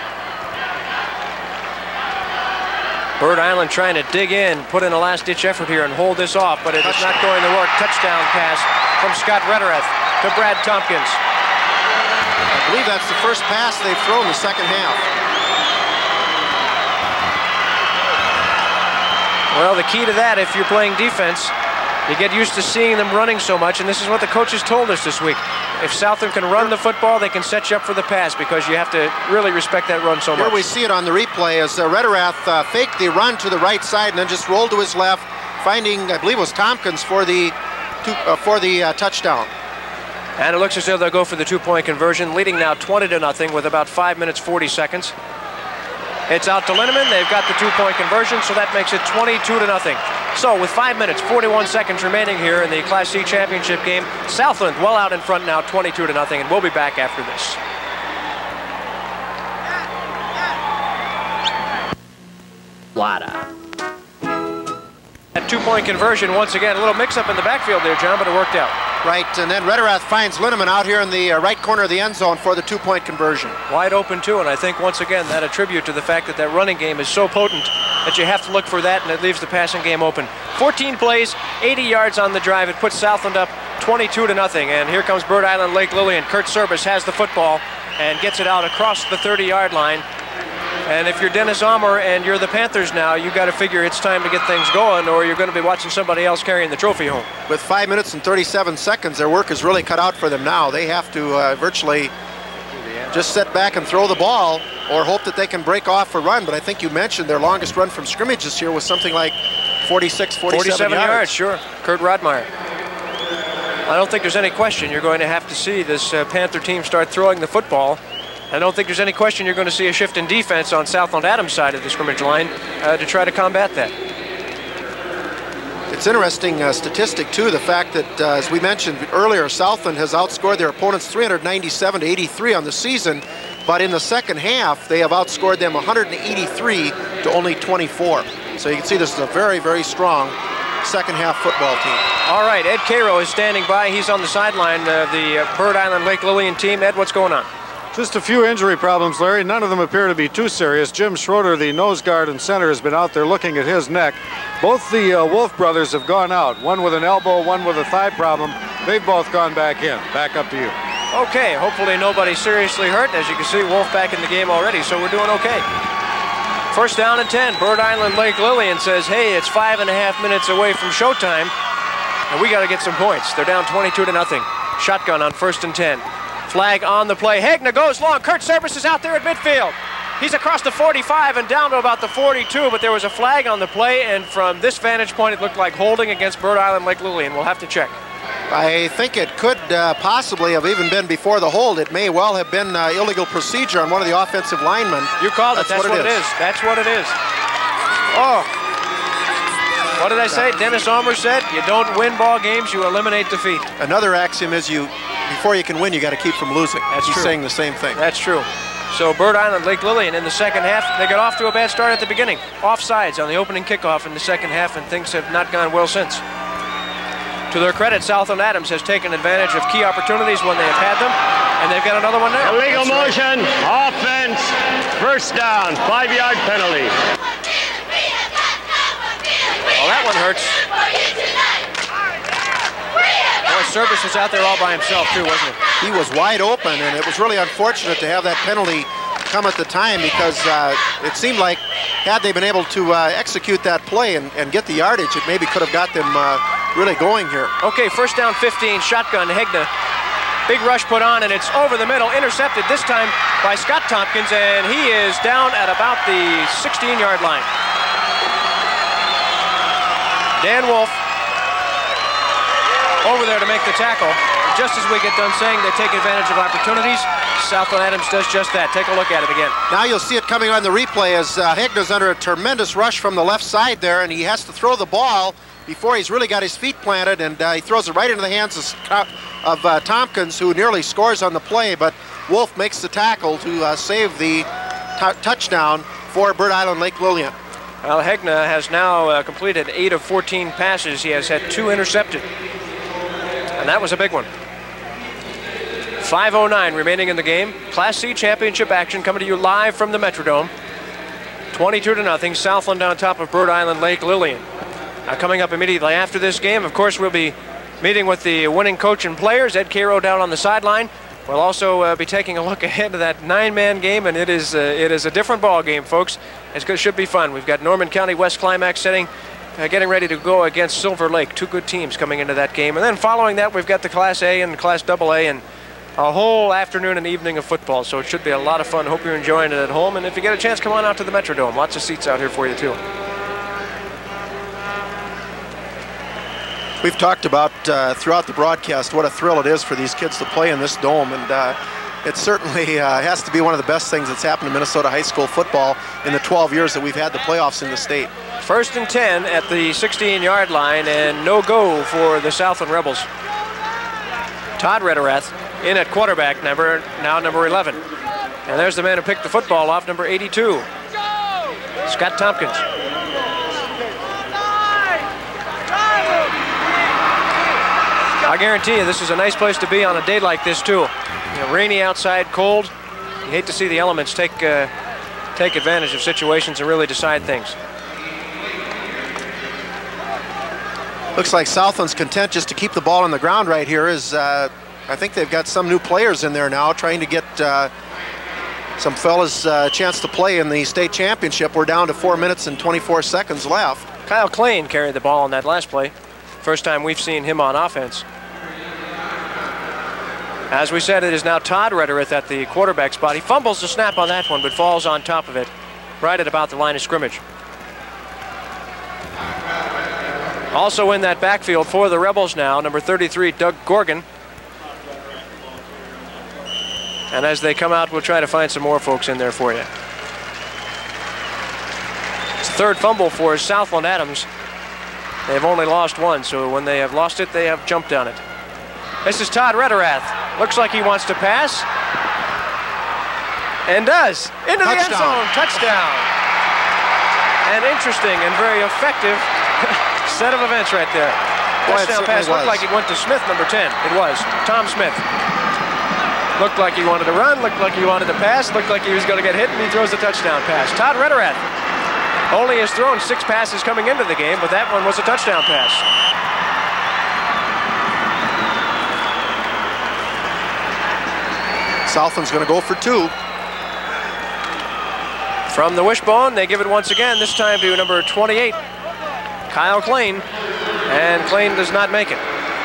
Bird Island trying to dig in, put in a last-ditch effort here and hold this off, but it is not going to work. Touchdown pass from Scott Rederath to Brad Tompkins. I believe that's the first pass they've thrown the second half. Well, the key to that, if you're playing defense, you get used to seeing them running so much, and this is what the coaches told us this week. If Southland can run the football, they can set you up for the pass because you have to really respect that run so much. Here we see it on the replay as Rederath faked the run to the right side and then just rolled to his left, finding, I believe it was Tompkins for the touchdown. And it looks as though they'll go for the 2-point conversion, leading now 20-0 with about 5 minutes, 40 seconds. It's out to Linneman. They've got the 2-point conversion, so that makes it 22-0. So with 5 minutes, 41 seconds remaining here in the Class C championship game, Southland well out in front now, 22-0, and we'll be back after this. Lada. That 2-point conversion, once again, a little mix-up in the backfield there, John, but it worked out. Right, and then Rederath finds Linneman out here in the right corner of the end zone for the 2-point conversion. Wide open, too, and I think, once again, that a tribute to the fact that that running game is so potent that you have to look for that, and it leaves the passing game open. 14 plays, 80 yards on the drive. It puts Southland up 22-0, and here comes Bird Island Lake Lillian. Kurt Service has the football and gets it out across the 30-yard line. And if you're Dennis Almer and you're the Panthers now, you got to figure it's time to get things going, or you're going to be watching somebody else carrying the trophy home. With 5 minutes and 37 seconds, their work is really cut out for them now. They have to virtually just sit back and throw the ball or hope that they can break off a run. But I think you mentioned their longest run from scrimmage this year was something like 47 yards. Sure. Kurt Rodmeyer. I don't think there's any question you're going to have to see this Panther team start throwing the football I don't think there's any question you're going to see a shift in defense on Southland Adams' side of the scrimmage line to try to combat that. It's interesting statistic, too, the fact that, as we mentioned earlier, Southland has outscored their opponents 397 to 83 on the season, but in the second half, they have outscored them 183 to only 24. So you can see this is a very, very strong second half football team. All right, Ed Cairo is standing by. He's on the sideline of the Bird Island Lake Lillian team. Ed, what's going on? Just a few injury problems, Larry. None of them appear to be too serious. Jim Schroeder, the nose guard and center, has been out there looking at his neck. Both the Wolf brothers have gone out. One with an elbow, one with a thigh problem. They've both gone back in. Back up to you. Okay, hopefully nobody seriously hurt. As you can see, Wolf back in the game already, so we're doing okay. First down and 10. Bird Island Lake Lillian says, hey, it's 5.5 minutes away from showtime, and we got to get some points. They're down 22 to nothing. Shotgun on 1st and 10. Flag on the play. Hegna goes long. Kurt Service is out there at midfield. He's across the 45 and down to about the 42, but there was a flag on the play, and from this vantage point, it looked like holding against Bird Island Lake Lillian. We'll have to check. I think it could possibly have even been before the hold. It may well have been illegal procedure on one of the offensive linemen. You called it. That's what it is. That's what it is. Oh. What did I say? Dennis Ulmer said, you don't win ball games, you eliminate defeat. Another axiom is before you can win, you got to keep from losing. That's true. He's saying the same thing. That's true. So Bird Island Lake Lillian in the second half, they got off to a bad start at the beginning. Offsides on the opening kickoff in the second half, and things have not gone well since. To their credit, Southland Adams has taken advantage of key opportunities when they have had them, and they've got another one now. Illegal motion, offense, first down, 5-yard penalty. Well, that one hurts. Boy, Service was out there all by himself too, wasn't he? He was wide open, and it was really unfortunate to have that penalty come at the time, because it seemed like had they been able to execute that play and get the yardage, it maybe could have got them really going here. Okay, first down 15, shotgun, Hegna. Big rush put on, and it's over the middle, intercepted this time by Scott Tompkins, and he is down at about the 16-yard line. Dan Wolf over there to make the tackle. Just as we get done saying they take advantage of opportunities, Southland Adams does just that. Take a look at it again. Now you'll see it coming on the replay as Hegna's under a tremendous rush from the left side there, and he has to throw the ball before he's really got his feet planted, and he throws it right into the hands of Tompkins, who nearly scores on the play, but Wolf makes the tackle to save the touchdown for Bird Island Lake Lillian. Well, Hegna has now completed 8 of 14 passes. He has had 2 intercepted, and that was a big one. 5:09 remaining in the game. Class C championship action coming to you live from the Metrodome. 22 to nothing. Southland on top of Bird Island Lake Lillian. Coming up immediately after this game, of course, we'll be meeting with the winning coach and players. Ed Cairo down on the sideline. We'll also be taking a look ahead to that 9-man game, and it is a different ball game, folks. It should be fun. We've got Norman County West Climax getting ready to go against Silver Lake. 2 good teams coming into that game. And then following that, we've got the Class A and Class AA and a whole afternoon and evening of football. So it should be a lot of fun. Hope you're enjoying it at home. And if you get a chance, come on out to the Metrodome. Lots of seats out here for you, too. We've talked about throughout the broadcast what a thrill it is for these kids to play in this dome, and it certainly has to be one of the best things that's happened to Minnesota high school football in the 12 years that we've had the playoffs in the state. 1st and 10 at the 16-yard line, and no go for the Southland Rebels. Todd Rederath in at quarterback, now number 11. And there's the man who picked the football off, number 82, Scott Tompkins. I guarantee you this is a nice place to be on a day like this too. Rainy outside, cold. You hate to see the elements take advantage of situations and really decide things. Looks like Southland's content just to keep the ball on the ground right here. I think they've got some new players in there now trying to get some fellas a chance to play in the state championship. We're down to 4 minutes and 24 seconds left. Kyle Klein carried the ball on that last play. First time we've seen him on offense. As we said, it is now Todd Rederath at the quarterback spot. He fumbles the snap on that one, but falls on top of it right at about the line of scrimmage. Also in that backfield for the Rebels now, number 33, Doug Gorgon. And as they come out, we'll try to find some more folks in there for you. It's the third fumble for Southland Adams. They've only lost one, so when they have lost it, they have jumped on it. This is Todd Rederath. Looks like he wants to pass. And does. Into the end zone. Touchdown. An interesting and very effective set of events right there. Touchdown pass looked like it went to Smith, number 10. It was. Tom Smith. Looked like he wanted to run, looked like he wanted to pass, looked like he was going to get hit, and he throws the touchdown pass. Todd Rederath only has thrown 6 passes coming into the game, but that one was a touchdown pass. Southland's going to go for 2. From the wishbone, they give it once again, this time to number 28, Kyle Klein, and Klein does not make it.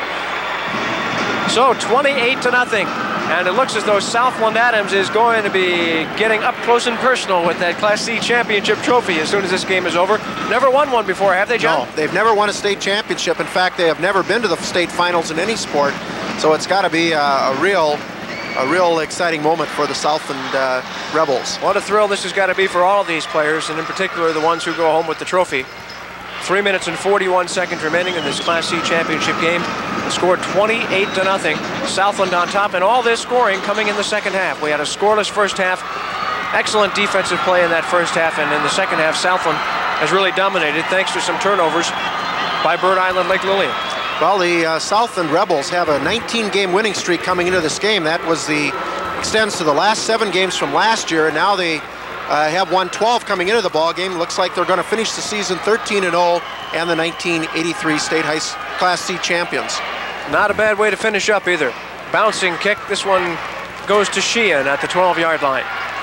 So 28-0, and it looks as though Southland Adams is going to be getting up close and personal with that Class C championship trophy as soon as this game is over. Never won one before, have they, John? No, they've never won a state championship. In fact, they have never been to the state finals in any sport, so it's got to be a real exciting moment for the Southland Rebels. What a thrill this has got to be for all of these players, and in particular the ones who go home with the trophy. 3 minutes and 41 seconds remaining in this Class C championship game. The score 28-0. Southland on top, and all this scoring coming in the second half. We had a scoreless first half. Excellent defensive play in that first half, and in the second half, Southland has really dominated thanks to some turnovers by Bird Island Lake Lillian. Well, the Southland Rebels have a 19-game winning streak coming into this game. That extends to the last 7 games from last year, and now they have won 12 coming into the ball game. Looks like they're going to finish the season 13-0 and the 1983 state Class C champions. Not a bad way to finish up either. Bouncing kick. This one goes to Sheehan at the 12-yard line.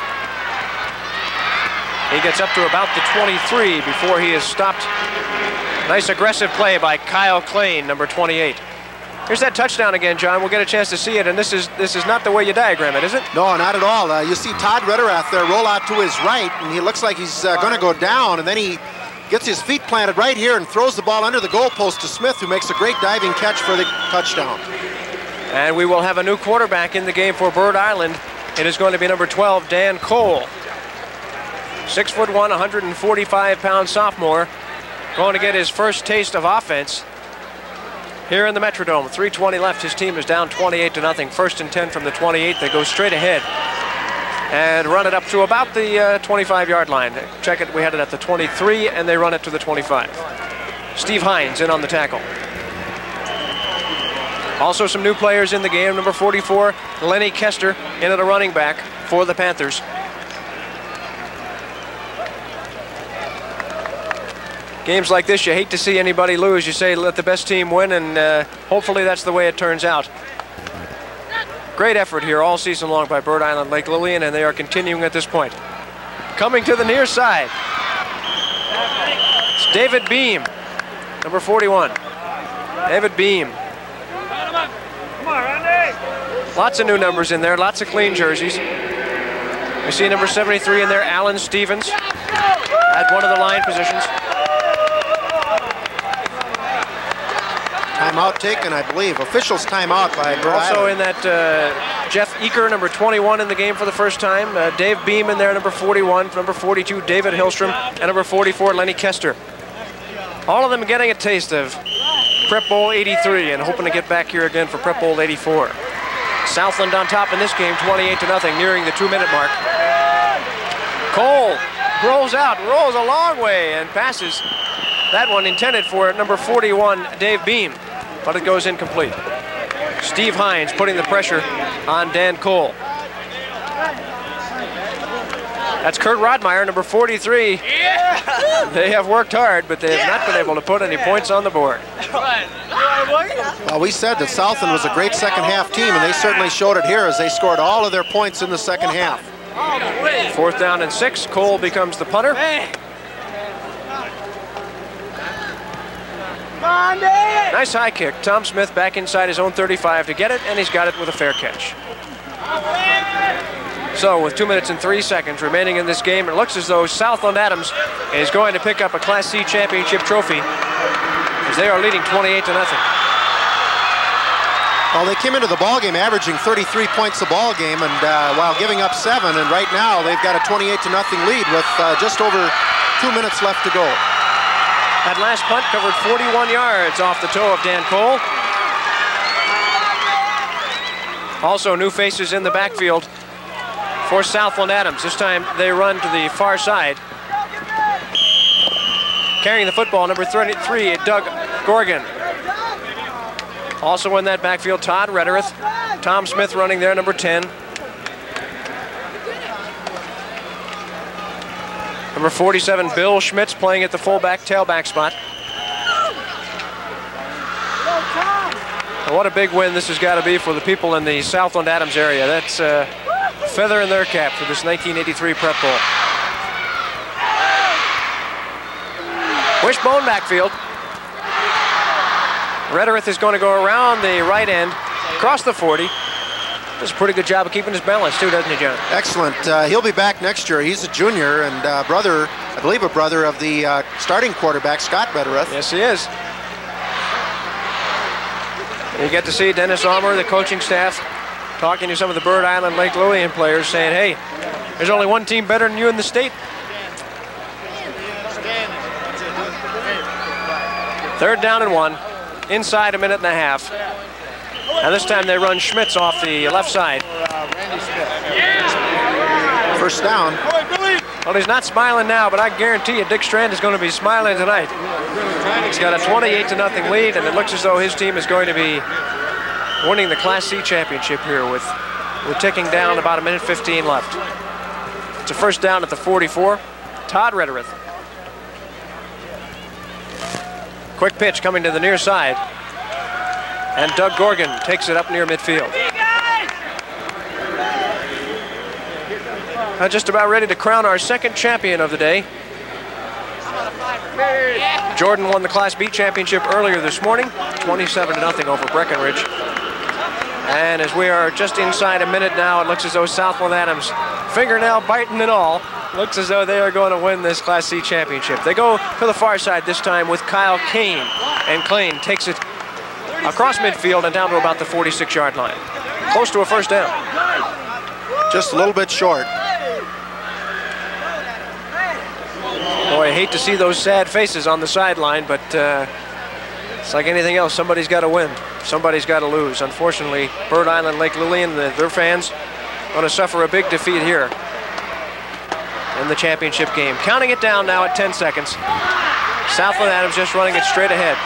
He gets up to about the 23 before he is stopped. Nice aggressive play by Kyle Klein, number 28. Here's that touchdown again, John. We'll get a chance to see it, and this is not the way you diagram it, is it? No, not at all. You see Todd Rederath there roll out to his right, and he looks like he's going to go down, and then he gets his feet planted right here and throws the ball under the goalpost to Smith, who makes a great diving catch for the touchdown. And we will have a new quarterback in the game for Bird Island. It is going to be number 12, Dan Cole. 6'1", 145-pound sophomore, going to get his first taste of offense here in the Metrodome. 3:20 left. His team is down 28-0. 1st and 10 from the 28. They go straight ahead and run it up to about the 25-yard line. Check it. We had it at the 23, and they run it to the 25. Steve Hines in on the tackle. Also some new players in the game. Number 44, Lenny Kester, in at a running back for the Panthers. Games like this, you hate to see anybody lose. You say let the best team win, and hopefully that's the way it turns out. Great effort here all season long by Bird Island Lake Lillian, and they are continuing at this point. Coming to the near side, it's David Beam, number 41. David Beam. Lots of new numbers in there, lots of clean jerseys. We see number 73 in there, Alan Stevens, at one of the line positions. Timeout taken, I believe. Officials timeout by Bird Island. Also in that, Jeff Eaker, number 21 in the game for the first time. Dave Beam in there, number 41. Number 42, David Hillstrom. And number 44, Lenny Kester. All of them getting a taste of Prep Bowl 83 and hoping to get back here again for Prep Bowl 84. Southland on top in this game, 28-0, nearing the 2-minute mark. Cole rolls out, rolls a long way, and passes. That one intended for number 41, Dave Beam, but it goes incomplete. Steve Hines putting the pressure on Dan Cole. That's Kurt Rodmeyer, number 43. Yeah. They have worked hard, but they have not been able to put any points on the board. Well, we said that Southland was a great second half team, and they certainly showed it here as they scored all of their points in the second half. 4th down and 6. Cole becomes the punter. Nice high kick. Tom Smith back inside his own 35 to get it, and he's got it with a fair catch. So with 2 minutes and 3 seconds remaining in this game, it looks as though Southland Adams is going to pick up a Class C championship trophy as they are leading 28-0. Well, they came into the ball game averaging 33 points a ball game, and while giving up 7, and right now they've got a 28-0 lead with just over 2 minutes left to go. That last punt covered 41 yards off the toe of Dan Cole. Also new faces in the backfield for Southland Adams. This time they run to the far side. Carrying the football, number 33, Doug Gorgon. Also in that backfield, Todd Redderith. Tom Smith running there, number 10. Number 47, Bill Schmitz, playing at the fullback, tailback spot. And what a big win this has got to be for the people in the Southland Adams area. That's a feather in their cap for this 1983 Prep Bowl. Wishbone backfield. Redderith is going to go around the right end, across the 40. Does a pretty good job of keeping his balance too, doesn't he, John? Excellent. He'll be back next year. He's a junior and brother, I believe a brother of the starting quarterback, Scott Redderith. Yes, he is. You get to see Dennis Almer, the coaching staff, talking to some of the Bird Island Lake Lillian players, saying, hey, there's only one team better than you in the state. Third down and 1. Inside a minute and a half. And this time they run Schmitz off the left side. First down. Well, he's not smiling now, but I guarantee you Dick Strand is going to be smiling tonight. He's got a 28-0 lead, and it looks as though his team is going to be winning the Class C championship here with ticking down about 1:15 left. It's a first down at the 44. Todd Redderith. Quick pitch coming to the near side. And Doug Gorgon takes it up near midfield. Just about ready to crown our second champion of the day. Jordan won the Class B championship earlier this morning, 27-0 over Breckenridge. And as we are just inside a minute now, it looks as though Southland Adams, fingernail biting and all, looks as though they are going to win this Class C championship. They go to the far side this time with Kyle Kane, and Kane takes it across midfield and down to about the 46-yard line. Close to a first down. Just a little bit short. Boy, I hate to see those sad faces on the sideline, but it's like anything else. Somebody's got to win. Somebody's got to lose. Unfortunately, Bird Island Lake Lillian, their fans, going to suffer a big defeat here in the championship game. Counting it down now at 10 seconds. Southland Adams just running it straight ahead.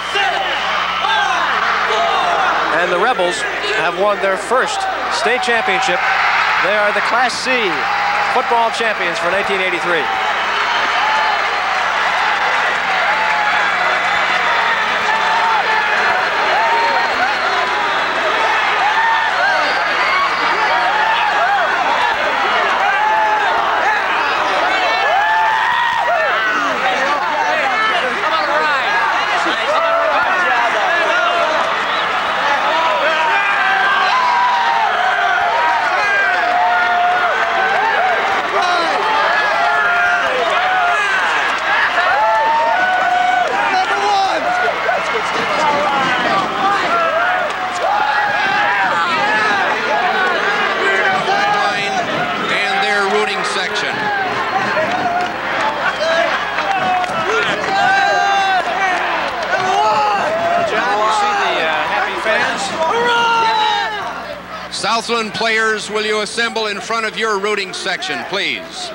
And the Rebels have won their first state championship. They are the Class C football champions for 1983. Southland players, will you assemble in front of your rooting section, please?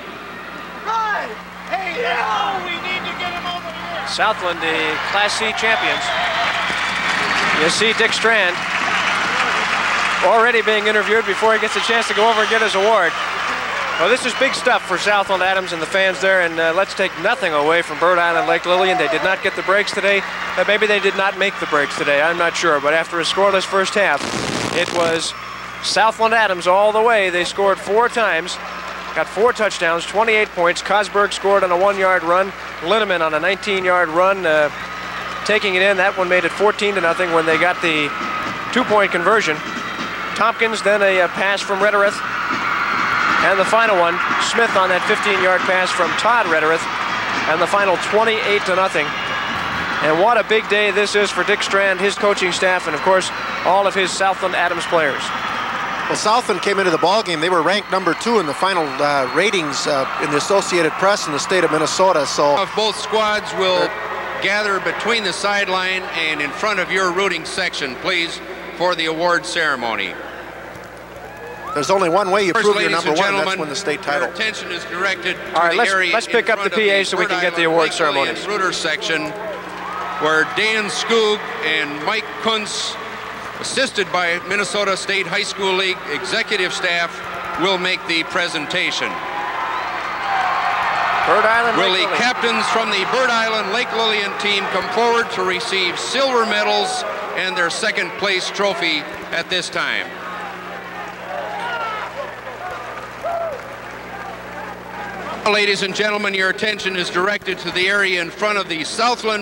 Southland, the Class C champions. You see Dick Strand already being interviewed before he gets a chance to go over and get his award. Well, this is big stuff for Southland Adams and the fans there, and let's take nothing away from Bird Island Lake Lillian. They did not get the breaks today. Maybe they did not make the breaks today. I'm not sure, but after a scoreless first half, it was Southland Adams all the way. They scored 4 times, got 4 touchdowns, 28 points. Cosberg scored on a 1-yard run. Linneman on a 19-yard run, taking it in. That one made it 14-0 when they got the 2-point conversion. Tompkins, then a pass from Redderith. And the final one, Smith on that 15-yard pass from Todd Redderith. And the final 28-0. And what a big day this is for Dick Strand, his coaching staff, and of course, all of his Southland Adams players. Well, Southland came into the ball game. They were ranked #2 in the final ratings in the Associated Press in the state of Minnesota. So if both squads will gather between the sideline and in front of your rooting section, please, for the award ceremony. There's only one way you prove you're number one, and that's win the state title. Your attention is directed to all right, the area let's pick up the PA so we can get the award ceremony. Rooter section, where Dan Skoog and Mike Kuntz, assisted by Minnesota State High School League executive staff, will make the presentation. Bird Island will Lake the captains from the Bird Island Lake Lillian team come forward to receive silver medals and their second place trophy at this time. Ladies and gentlemen, your attention is directed to the area in front of the Southland